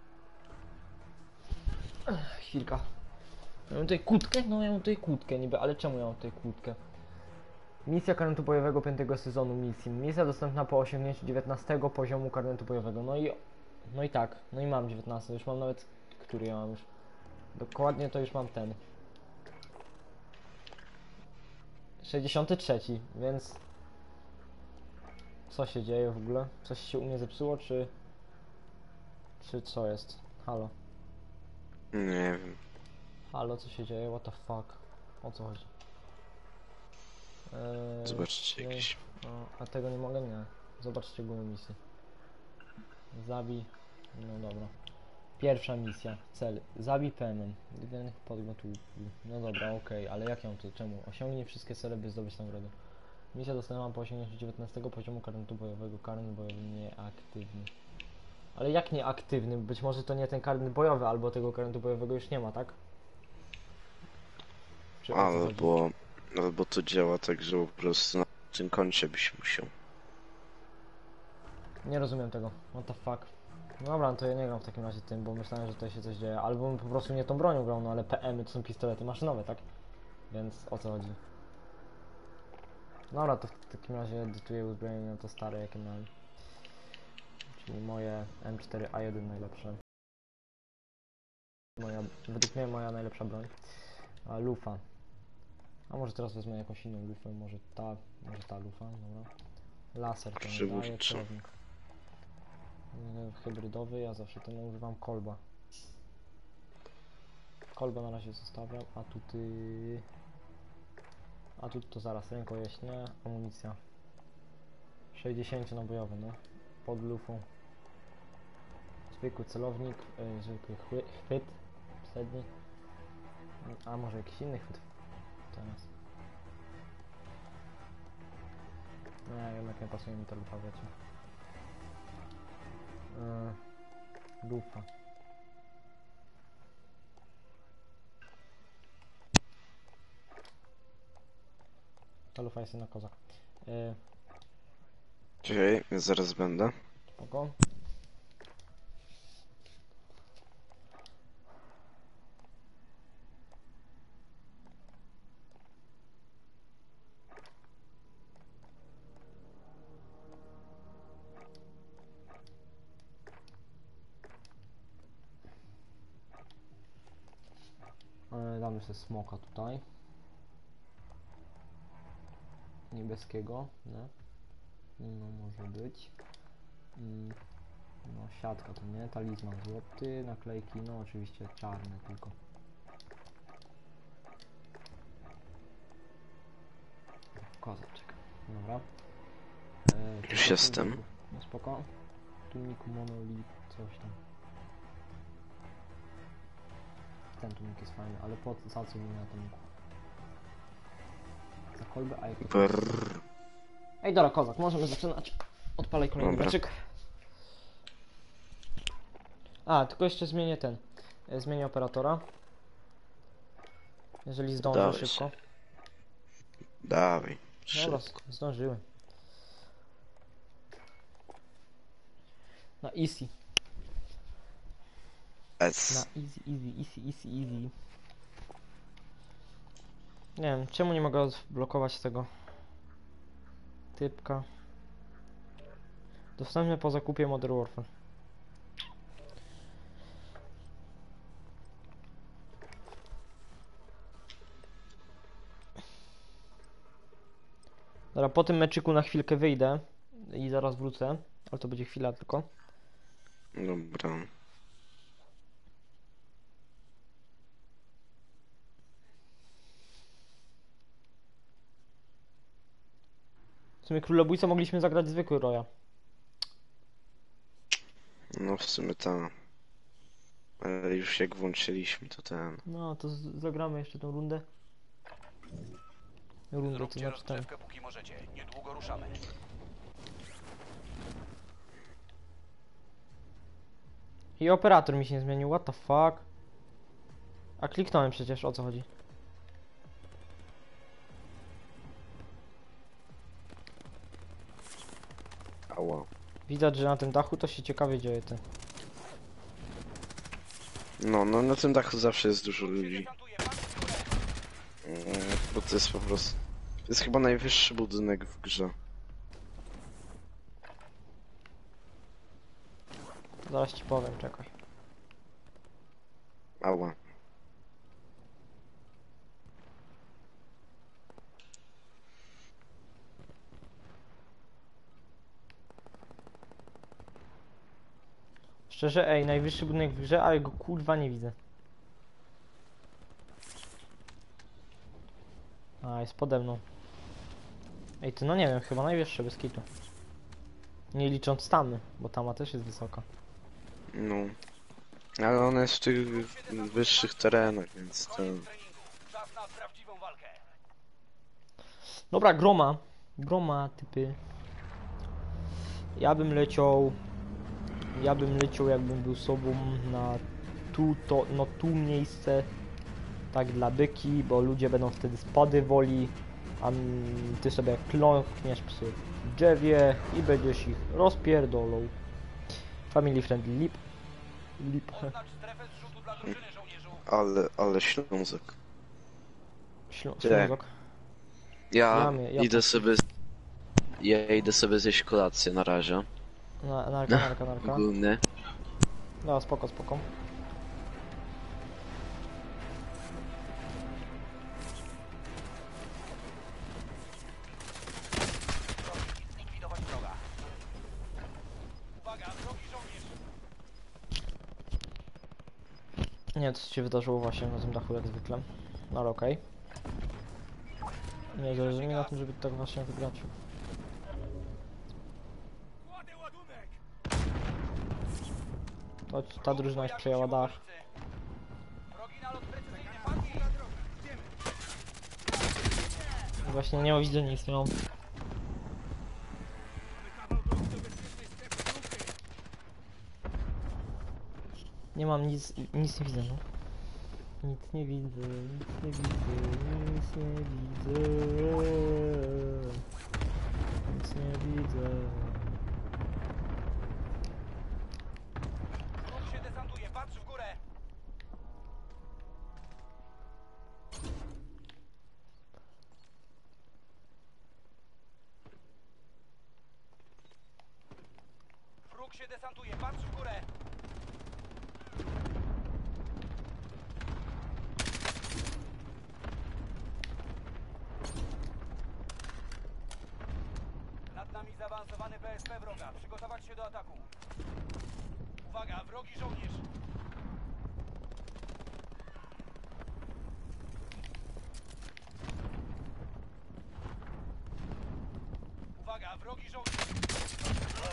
Chwilka. Ja mam tutaj kłódkę? No ja mam tutaj kłódkę niby, ale czemu ja mam tutaj kłódkę? Misja karnetu bojowego 5 sezonu Milsim. Misja dostępna po osiągnięciu 19 poziomu karnetu bojowego. No i tak, no i mam 19, już mam nawet... Który ja mam już? Dokładnie to już mam ten. 63, więc... Co się dzieje w ogóle? Coś się u mnie zepsuło, czy... Czy co jest? Halo? Nie wiem. Halo, co się dzieje? What the fuck? O co chodzi? Zobaczcie nie, jakieś... no, a tego nie mogę? Nie. Zobacz szczegóły misji. Zabij... No dobra. Pierwsza misja. Cel. Zabij PM. Gdy podmiotu... No dobra, okej, ale jak ją to? Czemu? Osiągnij wszystkie cele, by zdobyć nagrodę. Misja dostępna po osiągnięciu 19 poziomu karnetu bojowego. Karnet bojowy nieaktywny. Ale jak nieaktywny? Być może to nie ten karnet bojowy, albo tego karnetu bojowego już nie ma, tak? Czy o co chodzi? Albo to działa tak, że po prostu na tym koncie byś musiał. Nie rozumiem tego. What the fuck. No dobra, no to ja nie gram w takim razie tym, bo myślałem, że tutaj się coś dzieje. Albo bym po prostu nie tą bronią grał, no ale PM-y to są pistolety maszynowe, tak? Więc o co chodzi? Dobra, to w takim razie edytuję uzbrojenie na to stare, jakie mam. Czyli moje M4A1 najlepsze. Według mnie moja najlepsza broń. A lufa. A może teraz wezmę jakąś inną lufę, może ta lufa, dobra. Laser to nie daje, Przywódczy. celownik. Hybrydowy, ja zawsze ten używam kolba. Kolbę na razie zostawiam, a tu to zaraz rękojeśnie, amunicja. 60 nabojowy, no. Pod lufą. zwykły celownik, zwykły chwyt przedni. A może jakiś inny chwyt teraz. Nie wiem, jak nie pasuje mi to lufa, wiecie. Lufa. Ta lufa jest na kozak. Czekaj, ja zaraz będę. Spoko. Damy sobie smoka tutaj. Niebieskiego, nie? No może być. No siatka to nie, talizman złoty, naklejki, no oczywiście czarne tylko. Kozaczek, dobra. Już jestem. No spoko. Tunik, monolit, coś tam. Ten tunik jest fajny, ale za co mi na tuniku? Za kolbę, a jak... Brrr. Ej, dobra, kozak, możemy zaczynać. Odpalaj kolejny Dobra. meczyk. A, tylko jeszcze zmienię ten. Zmienię operatora. Jeżeli zdążę Dawaj szybko. się. Dawaj. Dobra, Szybko. zdążyłem. Na easy. Na S. easy. Nie wiem, czemu nie mogę odblokować tego typka. Dostępny po zakupie Modern Warfare. Dobra, po tym meczyku na chwilkę wyjdę i zaraz wrócę, ale to będzie chwila tylko. Dobra. W sumie królobójca mogliśmy zagrać zwykły Roya. No w sumie ta. Ale już jak włączyliśmy to ten. No to zagramy jeszcze tą rundę. Rundę, to Zróbcie znaczy ten. rozgrzewkę, póki możecie. Niedługo ruszamy. I operator mi się nie zmienił, what the fuck? A kliknąłem przecież, o co chodzi? Ała. Widać, że na tym dachu to się ciekawie dzieje, ty. No, na tym dachu zawsze jest dużo ludzi. Desantuje, pan w górę. Bo to jest po prostu. To jest chyba najwyższy budynek w grze. Zaraz ci powiem, czekaj. Ała. Szczerze, ej, najwyższy budynek w grze, ale go kurwa nie widzę. A, jest pode mną. Ej, ty no nie wiem, chyba najwyższy bez kitu. Nie licząc tamy, bo tama też jest wysoka. No. Ale ona jest w tych wyższych terenach, więc to. Koniec treningu. Czas na prawdziwą walkę. Dobra, groma. Groma, typy. Ja bym leciał jakbym był sobą na tu miejsce. Tak dla byki, bo ludzie będą wtedy spady woli. A ty sobie kląkniesz przy drzewie i będziesz ich rozpierdolą. Family friendly lip. Oznacz strefę zrzutu dla drużyny, żołnierzu. Ale Ślązek. Ślązok. Ja Ja idę sobie. Ja idę sobie zjeść kolację na razie. Narka. Ogólnie. No, spoko. Zlikwidować wroga. Uwaga, drogi żołnierz. Nie wiem, co się wydarzyło właśnie na tym dachu jak zwykle. No ale okej. Nie zależy mi na tym, żeby tak właśnie wygrać. Kładę ładunek. Choć ta drużyna już przejęła dach. Wrogi nalot precyzyjny, padnij na drogę. Idziemy. Właśnie nie widzę nic, no. Nie mam nic, nic nie widzę, no. Nic nie widzę, nic nie widzę, nic nie widzę. Nic nie widzę. Wróg się desantuje, patrz w górę. Wróg się desantuje, patrz w górę. Nad nami zaawansowany BSP wroga. Przygotować się do ataku. Uwaga, wrogi żołnierz. Uwaga, wrogi żołnierz.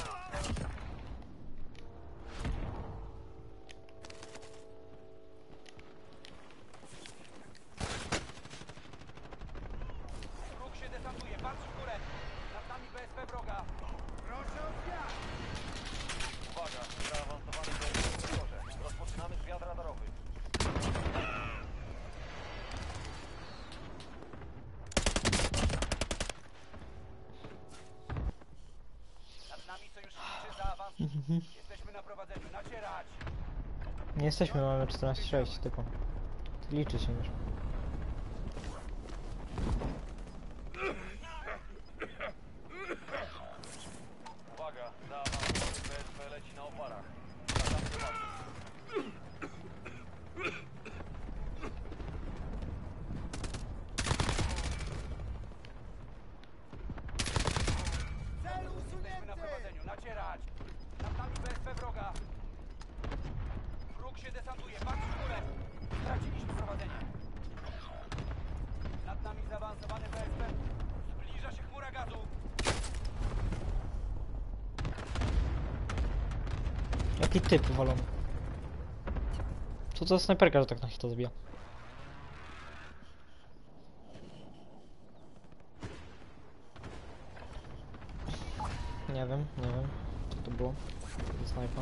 Wróg się desantuje, patrz w górę. Nad nami BSP wroga. Proszę o zwiat. Uwaga, zaawansowany BSP w sektorze. Rozpoczynamy zwiat radarowy. Nad nami sojuszniczy zaawans. Jesteśmy na prowadzeniu, nacierać. Nie jesteśmy, mamy 14-6 tylko. Liczy się już. Uwaga, zaawansowany BSP leci na oparach. Wracamy do walki. Jesteśmy na prowadzeniu, nacierać. Nad nami BSP wroga. Wróg się desantuje, patrz w górę. Straciliśmy prowadzenie. Nad nami zaawansowany BSP. Zbliża się chmura gazu. Jaki typ walony. Co to za snajperka, że tak na hita zabija? Nie wiem, co to było. Co to snajpa.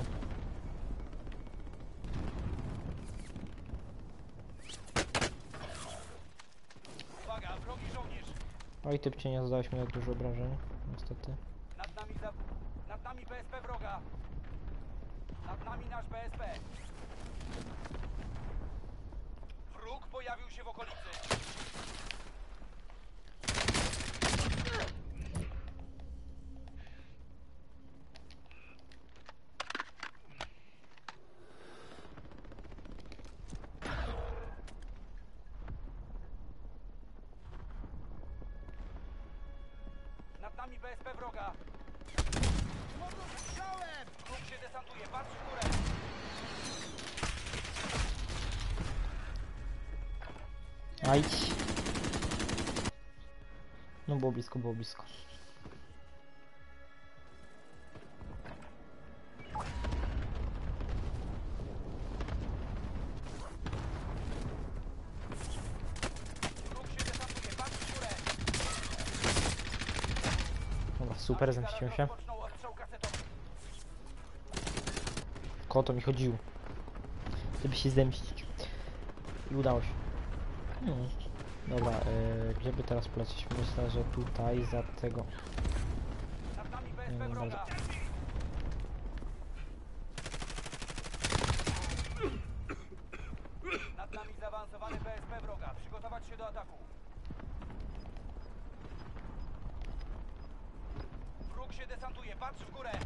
Uwaga, wrogi żołnierz. Oj, typ cię nie zadałeś mi dużo obrażeń, niestety. Nad nami BSP wroga. Nad nami nasz BSP. Wróg pojawił się w okolicy. Nad nami BSP wroga. Wróg się desantuje, patrz w górę. Aj. No było blisko, było blisko. Wróg się desantuje, patrz w górę. Dobra, super, zemściłem się. Rozpoczną ostrzał kasetowy. Tylko o to mi chodziło. Żeby się zemścić. I udało się. Dobra, gdzie by teraz polecieć? Myślę, że tutaj, za tego. Nad nami BSP Dobra. wroga. Nad nami zaawansowany BSP wroga. Przygotować się do ataku. Wróg się desantuje, patrz w górę.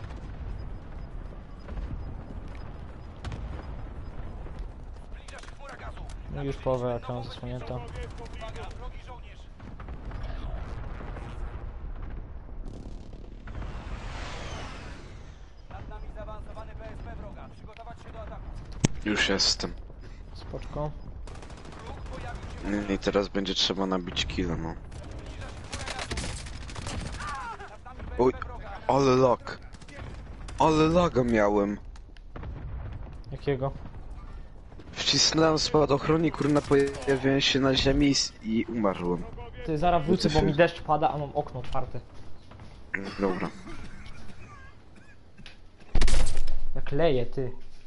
Zbliża się chmura gazu. No już połowę ekranu zasłonięta. Uwaga, wrogi żołnierz. Nad nami zaawansowany BSP wroga. Przygotować się do ataku. Już jestem. Spoczko. Wróg pojawił się w I teraz będzie trzeba nabić killa, no. Zbliża się chmura gazu. Nad nami Oj, BSP wroga. ale lag. Ale laga miałem. Jakiego? Wcisnąłem spadochronik, kurna, pojawiłem się na ziemi i umarłem. Ty, zaraz wrócę, bo mi deszcz pada, a mam okno otwarte. Dobra. Jak leje, ty.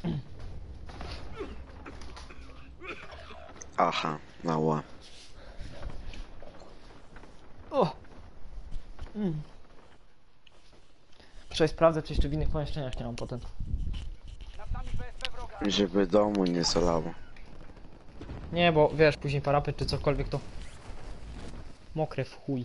Aha, mała. O! Wczoraj sprawdzę, czy jeszcze w innych pomieszczeniach nie mam potem. Nad nami BSP wroga. Żeby domu nie zalało. Nie, bo wiesz, później parapet czy cokolwiek to... Mokre w chuj.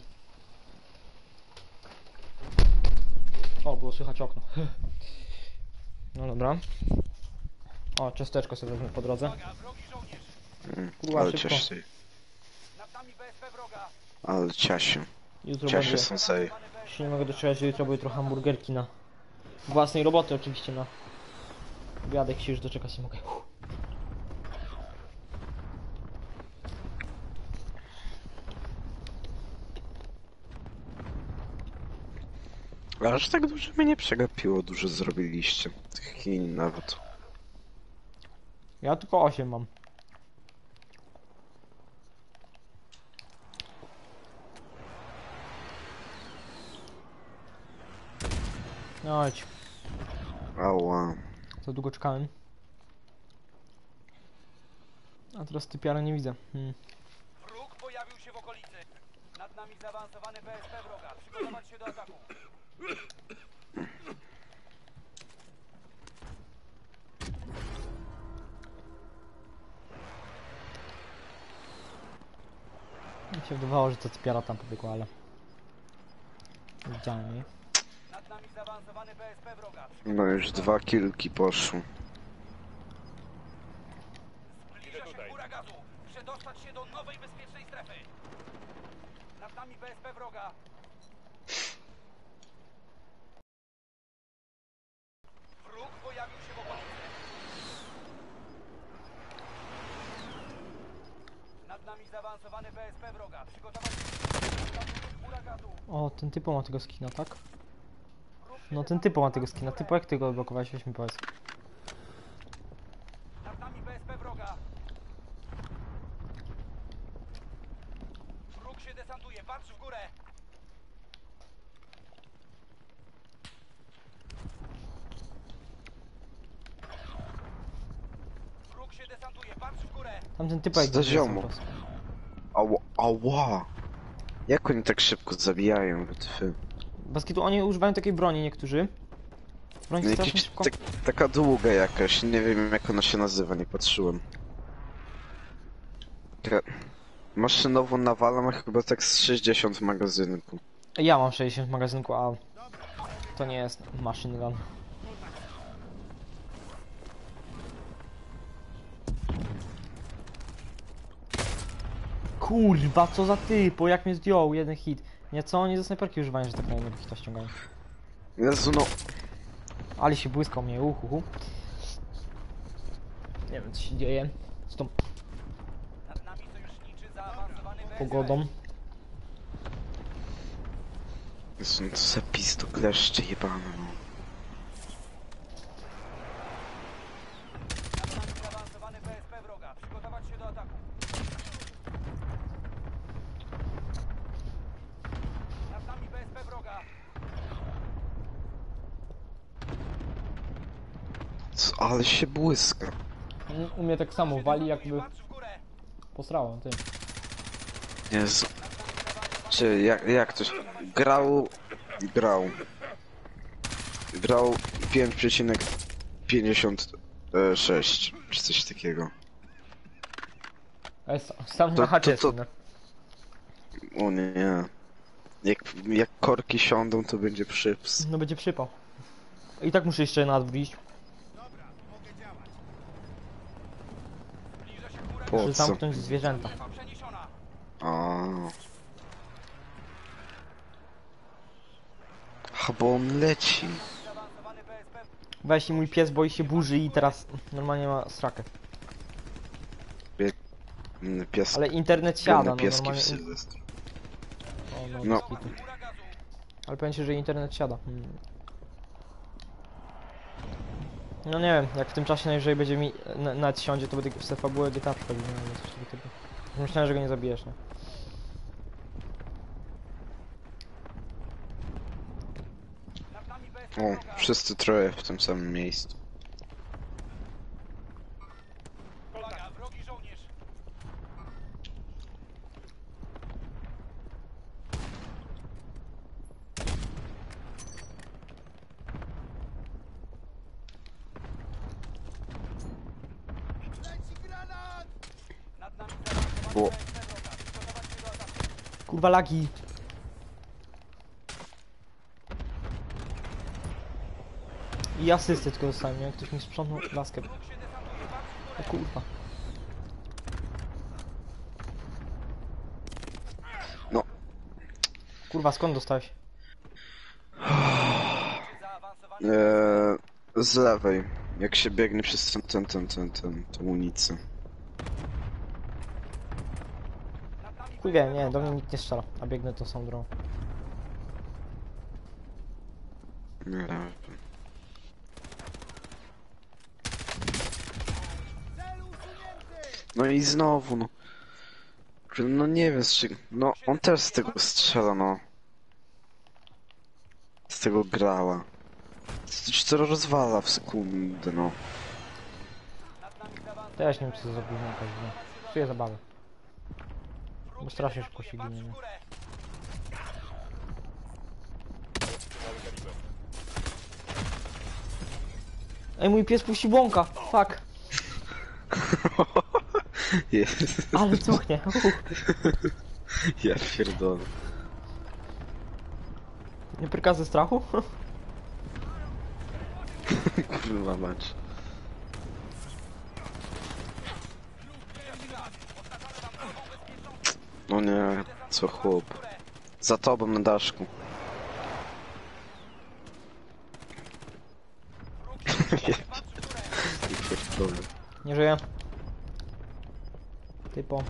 O, było słychać okno. No dobra. O, ciasteczko sobie wezmę po drodze. Uwaga, wrogi żołnierz. Kurwa, Ale szybko. ciaś się. Nad nami BSP wroga. Ale ciasiu. Jutro Ciasie będzie. sensei. Jeśli nie mogę doczekać, że jutro były trochę hamburgerki na... Własnej roboty oczywiście na... Obiadek się już doczekać nie mogę. Aż tak dużo mnie nie przegapiło, dużo zrobiliście. Tych Chin nawet. Ja tylko 8 mam. No chodź. Ała. Za długo czekałem. A teraz typiara nie widzę. Wróg pojawił się w okolicy. Nad nami zaawansowany BSP wroga. Przygotować się do ataku. Mi się wydawało, że to typiara tam pobiegła, ale... Widziałem jej. Nad nami zaawansowany BSP wroga. No już 2 kilki poszły. Zbliża się góra gazu. Przedostać się do nowej bezpiecznej strefy. Nad nami BSP wroga. Wróg pojawił się w okolicy. Nad nami zaawansowany BSP wroga. Przygotować się do góra gazu. O, ten typo ma tego skina, tak? No ten typo ma tego skina. Typo, jak ty go odblokowałeś? Weź mi powiedz. Nad nami BSP wroga. Wróg się desantuje. Patrz w górę. Wróg się desantuje. Patrz w górę. Tamten typo jak Co za gdzieś jest ziomo? cały czas. Ała, ała. Jak oni tak szybko zabijają, wytwy? Bez kitu oni używają takiej broni niektórzy. Broń strasznie Jakiś, szybko. taka długa jakaś, nie wiem jak ona się nazywa, nie patrzyłem. Taka maszynowo nawalam, a chyba tak z 60 w magazynku. Ja mam 60 w magazynku, a to nie jest machine gun. Kurwa, co za typo, jak mnie zdjął, jeden hit. Nie, co oni ze snajperki używają, że tak na jednego hita ściągają. Jezu, no. Ale się błyskał mnie, uhuhu. Nie wiem co się dzieje z tą Nad nami sojuszniczy zaawansowany BSP. pogodą. Jezu, no to za pis, to kleszcze jebane, no. Nad nami zaawansowany BSP wroga. Przygotować się do ataku. Nad nami BSP wroga. Co, ale się błyska. U mnie tak samo wali, jakby Patrz w górę. posrało, ty. Jezu. Czy jak to się... Grał 5,56 czy coś takiego. Ale sam To- na chacie to- jest, no. O nie. Jak korki siądą, to będzie przyps. No będzie przypał. I tak muszę jeszcze na dwór iść. Zbliża się góra Po Muszę co? zamknąć zwierzęta. strefa przeniesiona. A. Ha, bo on leci. Zaawansowany BSP. Weź i mój pies boi się burzy i teraz normalnie ma srakę. Pies. Ale internet siada, no pieski w normalnie. Sylwestra. O, no, No. bez kitu. Góra gazu. Ale powiem ci, że internet siada. No nie wiem, jak w tym czasie najwyżej będzie mi nawet siądzie, to będę w te fabułę GTA przychodził, nie wiem, coś takiego typu. Myślałem, że go nie zabijesz, nie? Nad nami BSP O, wroga. wszyscy troje w tym samym miejscu. Uwaga, wrogi żołnierz. Leci granat! Nad nami zaawansowany O. BSP wroga. Przygotować się do ataku. Kurwa lagi! I asysty tylko dostałem, nie? Ktoś mi sprzątnął laskę. Wróg się desantuje. Patrzcie O do lewa. kurwa. No. Kurwa, skąd dostałeś? Zaawansowany Z lewej. Jak się biegnie przez tą ulicę. nad nami Chuj wie, nie, do mnie nikt nie strzela, a biegnę tą samą drogą. Nie wiem. cel usunięty! No i znowu, no. No nie wiem, no on też z tego strzela, no. Z tego grała. To rozwala w sekundę, no. Nad nami zaawansowany To ja się nie wiem, co zrobiłem jakaś, nie. Psuję zabawę. wróg Bo się strasznie desantuje. szybko się Patrz ginie, w nie? górę. Ej, mój pies puści błąka! Fuck! Jest. Ale cuchnie! Ja pierdolę. Nie pryka ze strachu? Kurwa mać. No nie, co chłop. Za tobą na daszku. Ja pierdolę. Nie żyję. Typo.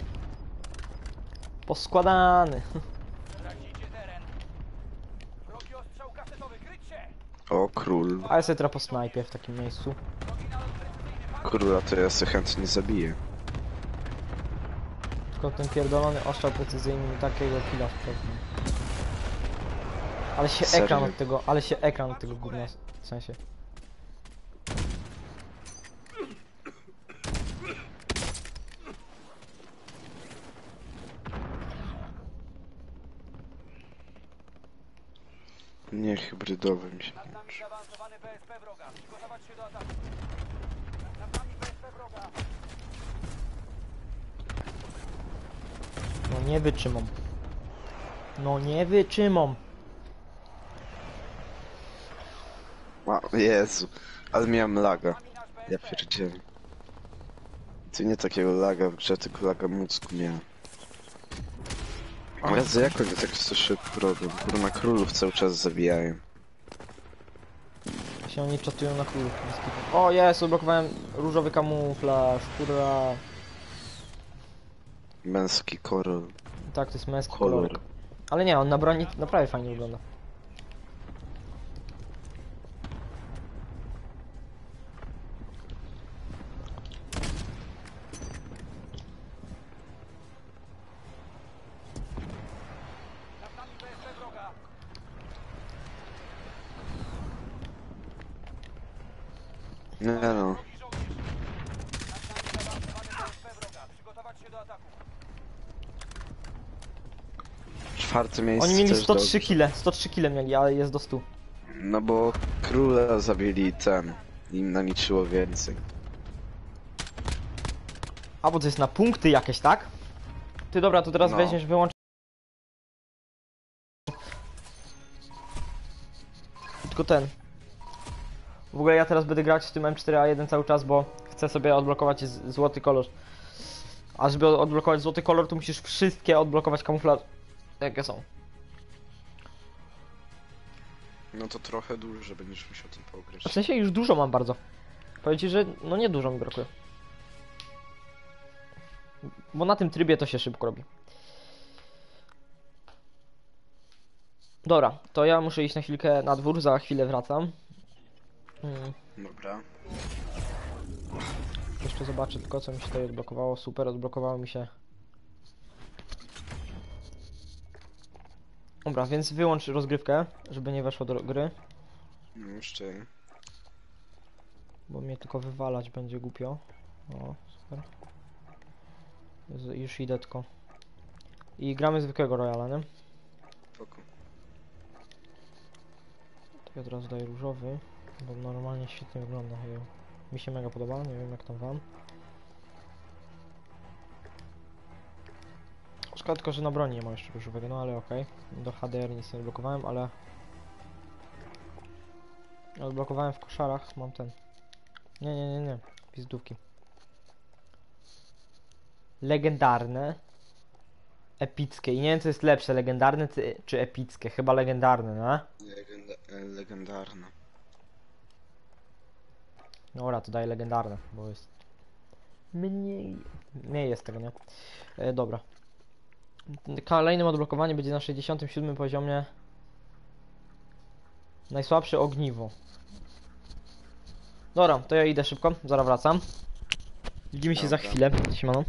Poskładany. Tracicie teren. Wrogi ostrzał kasetowy. Kryć się! O król. A ja sobie teraz po snajpie w takim miejscu. Wrogi nalot precyzyjny. Patrz Króla to ja się chętnie zabiję. Tylko ten pierdolony ostrzał precyzyjny mi takiego killa sprzątnął. Ale się Serio? ekran od tego, ale się ekran od tego gówna, w sensie. Nie, hybrydowy mi się. Nad nami zaawansowany BSP wroga. Przygotować się do ataku. Nad nami BSP wroga. No nie wytrzymam. No nie wytrzymam. A, Jezu, ale miałem laga. Nami nasz BSP. Ja pierdzielę. To nie takiego laga w grze, tylko laga mózgu miałem. O Jezu, jak oni tak to szybko robią? Kurwa, królów cały czas zabijają. Się oni czatują na królów. O jest, odblokowałem różowy kamuflaż, kurwa. Męski korol. Tak, to jest męski Kolor. kolor. Ale nie, on na broni naprawdę fajnie wygląda. Nad nami BSP wroga. Nie no. Wrogi żołnierz. Nad nami zaawansowany BSP wroga. Przygotować się do ataku. Czwarte miejsce Oni mieli też 103 dobrze. kile, 103 kile mieli, ale jest do 100. No bo króla zabili ten. Im naliczyło więcej. A bo to jest na punkty jakieś, tak? Ty dobra, to teraz No. weźmiesz, wyłącz. Tylko ten. W ogóle ja teraz będę grać w tym M4A1 cały czas, bo chcę sobie odblokować złoty kolor. A żeby odblokować złoty kolor, to musisz wszystkie odblokować kamuflaże, jakie są. No to trochę dużo, będziesz musiał tym pograć. W sensie już dużo mam bardzo. Powiem ci, że no nie dużo mi brakuje. Bo na tym trybie to się szybko robi. Dobra, to ja muszę iść na chwilkę na dwór, za chwilę wracam. Dobra. Jeszcze zobaczę tylko, co mi się tutaj odblokowało. Super, odblokowało mi się. Dobra, więc wyłącz rozgrywkę, żeby nie weszło do gry. No jeszcze. Bo mnie tylko wywalać będzie głupio. O, super. Już idę tylko. I gramy zwykłego Royala, nie? Spoko. To ja teraz daję różowy, bo normalnie świetnie wygląda. Mi się mega podoba, nie wiem jak tam wam. Szkoda tylko, że na broni nie ma jeszcze różowego, no ale okej. Do HDR nic nie odblokowałem, ale... Odblokowałem w koszarach, mam ten... Nie. Pizdówki. Legendarne. Epickie. I nie wiem co jest lepsze, legendarne czy epickie. Chyba legendarne, no? Legendarna. Dobra, to daję legendarne, bo jest... Mniej jest tego, nie? Dobra. Kolejnym odblokowaniem będzie na 67 poziomie. Najsłabsze ogniwo. Dobra, to ja idę szybko, zaraz wracam. Widzimy się za Dobra. chwilę. Siemano.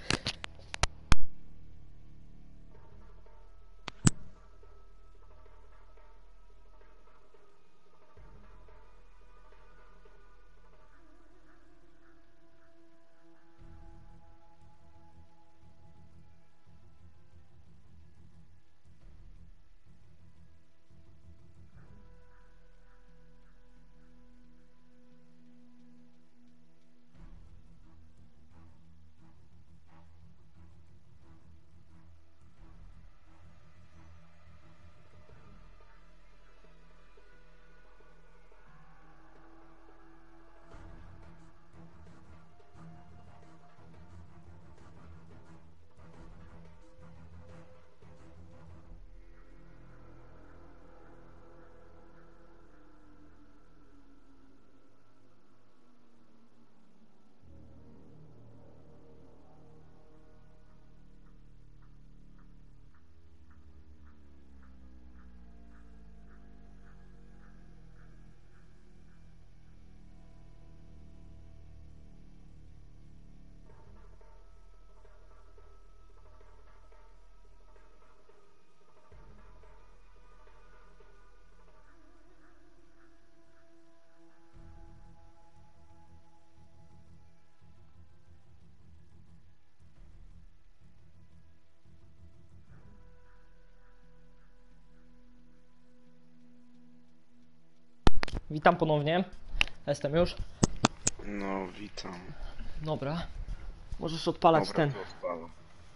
Witam ponownie. Jestem już. No, witam. Dobra. Możesz odpalać Dobra, ten. to odpala.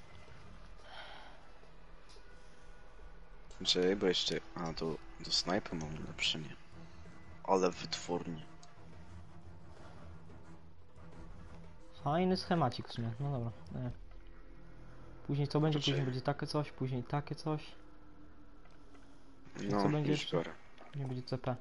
Czekaj, bo jeszcze... A, do snajpy mam lepsze, nie? Ale wytwornie. Fajny schemacik w sumie. No dobra. Później co będzie? Później Poczekaj. będzie takie coś, później takie coś. No, co będzie już jeszcze? biorę. Później będzie CP.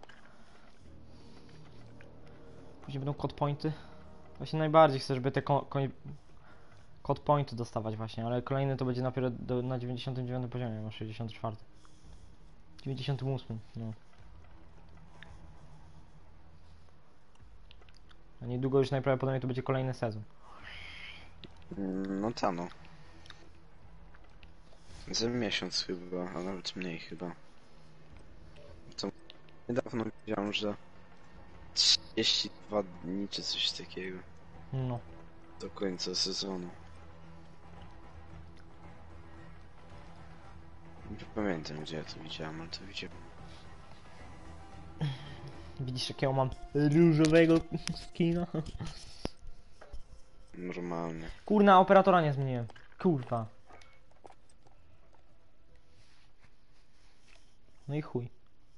Później będą code pointy. Właśnie najbardziej chcę, żeby te code pointy dostawać właśnie, ale kolejny to będzie dopiero na 99 poziomie, na 64. 98, no. A niedługo już najprawdopodobniej to będzie kolejny sezon. No ta no. Za miesiąc chyba, a nawet mniej chyba. To niedawno widziałem, że 32 dni czy coś takiego No. do końca sezonu. Nie pamiętam gdzie ja to widziałem, ale to widziałem. Widzisz jakiego mam różowego skina? Normalnie. Kurna, operatora nie zmieniłem. Kurwa. No i chuj.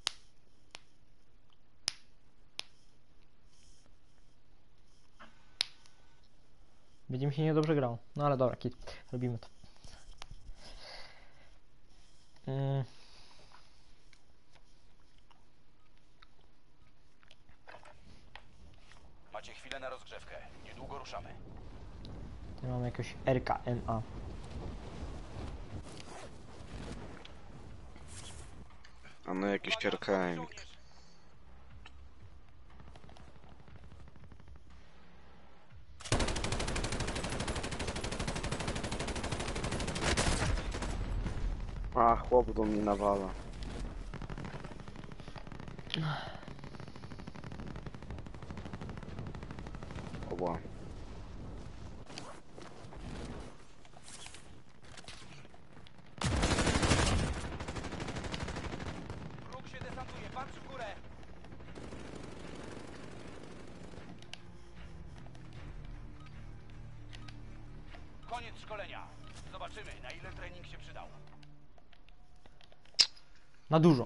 Będzie mi się niedobrze grało. No ale dobra, kit. Robimy to. Macie chwilę na rozgrzewkę. Niedługo ruszamy. Tu mamy jakieś RKMA. A no jakiś KRKM. A, chłop do mnie nawala. Oła. Wróg się desantuje, patrz w górę! Koniec szkolenia. Zobaczymy, na ile trening się przydał. Na dużo.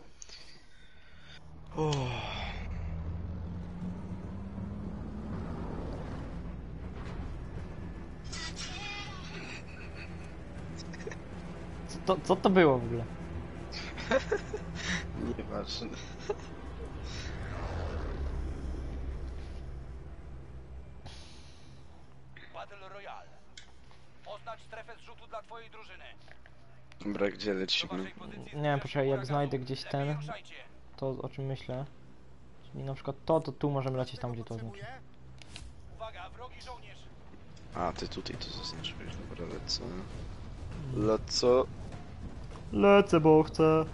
Co to było w ogóle? Nieważne. Battle Royale. Oznacz strefę zrzutu dla twojej drużyny. Dobra, gdzie Do lecimy? waszej pozycji Nie wiem, zbliża się poczekaj, jak huragan. znajdę gdzieś Lepiej ten, ruszajcie. to o czym myślę. Czyli na przykład to tu możemy lecieć tam, gdzie to oznacza. Uwaga, wrogi żołnierz. A, ty tutaj to zaznaczyłeś. Dobra, lecę. Lecę. Lecę, bo chcę.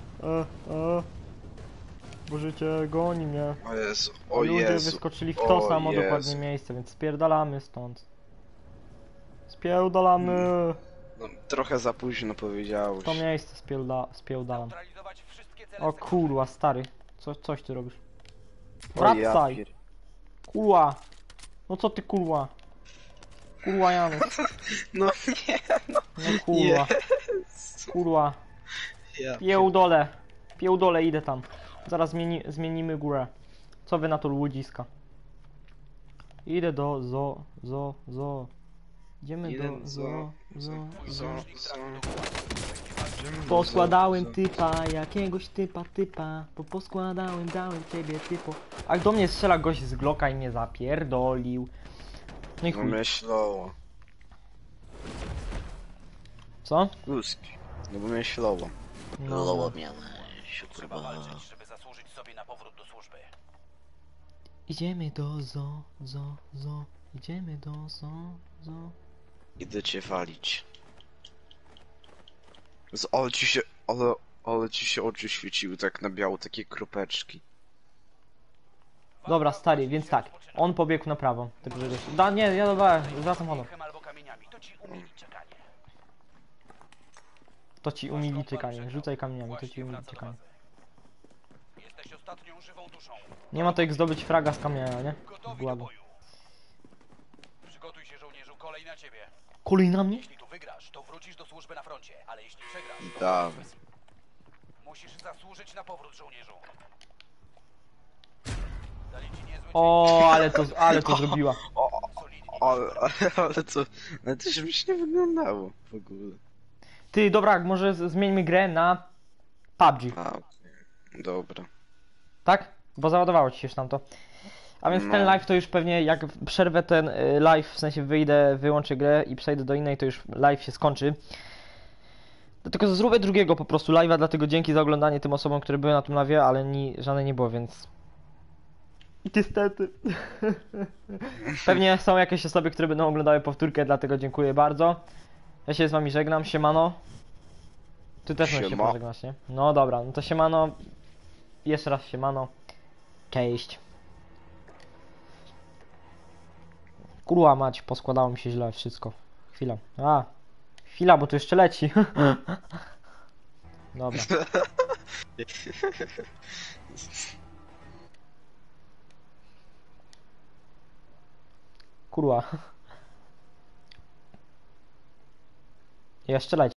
Bo życie goni mnie. O Jezu, o Ludzie Jezu. wyskoczyli w to o samo Jezu. dokładnie miejsce, więc spierdalamy stąd. Spierdalamy! No, trochę za późno powiedziałeś. To miejsce spierdalam. Neutralizować wszystkie cele O w sektorze. kurwa, stary. Coś ty robisz? O, ja Wracaj! pier- Kurwa! No co ty kurwa? Kurwa Janusz. No nie, No kurwa. Kurwa. ja Piełdole. Piełdole, idę tam. Zaraz zmienimy górę. Co wy na to ludziska? Idę do zo. Idziemy Idę do zo. Sojusznik trafił do głowy. Poskładałem typa, jakiegoś typa. Dałem ciebie typo. A do mnie strzela gość z Glocka i mnie zapierdolił. No i No chuj. myślało. Co? Luski. No bo myślało. No. miałeś, Trzeba walczyć, żeby zasłużyć sobie na powrót do służby. Idziemy do zo. Idziemy do zo. Idę cię walić. Ale ci się oczy świeciły tak na biało, takie kropeczki. Dobra, stary, więc tak. On pobiegł na prawo. Ty przyjdziesz. Nie, ja zwracam honor. Miechem albo kamieniami, to ci umili czekanie. To ci umili czekanie. Rzucaj kamieniami, to ci umili czekanie. Jesteś ostatnią żywą duszą. Nie ma to jak zdobyć fraga z kamienia, nie? Gotowi do Błagam. boju. Przygotuj się, żołnierzu, kolej na ciebie. Kolej na mnie? Jeśli tu wygrasz, to wrócisz do służby na froncie, ale jeśli przegrasz, to Dawaj. musisz zasłużyć na powrót, żołnierzu. Dali ci niezły O, ale to zrobiła. solidnie. Ale to się nie wyglądało w ogóle. Ty, dobra, może zmieńmy grę na PUBG, A, dobra. tak? Bo załadowało ci się już tamto. A więc ten No. live to już pewnie, jak przerwę ten live, w sensie wyjdę, wyłączę grę i przejdę do innej, to już live się skończy. Dlatego zrobię drugiego po prostu live'a, dlatego dzięki za oglądanie tym osobom, które były na tym live'ie, ale żadnej nie było, więc... Niestety. Pewnie są jakieś osoby, które będą oglądały powtórkę, dlatego dziękuję bardzo. Ja się z wami żegnam, siemano. Ty też możesz się Siema. pożegnać, nie? No dobra, no to siemano. Jeszcze raz siemano. Cześć. Kurwa mać, poskładało mi się źle wszystko. Chwila. Chwila, bo tu jeszcze leci. Dobra. Kurwa. Jeszcze leci.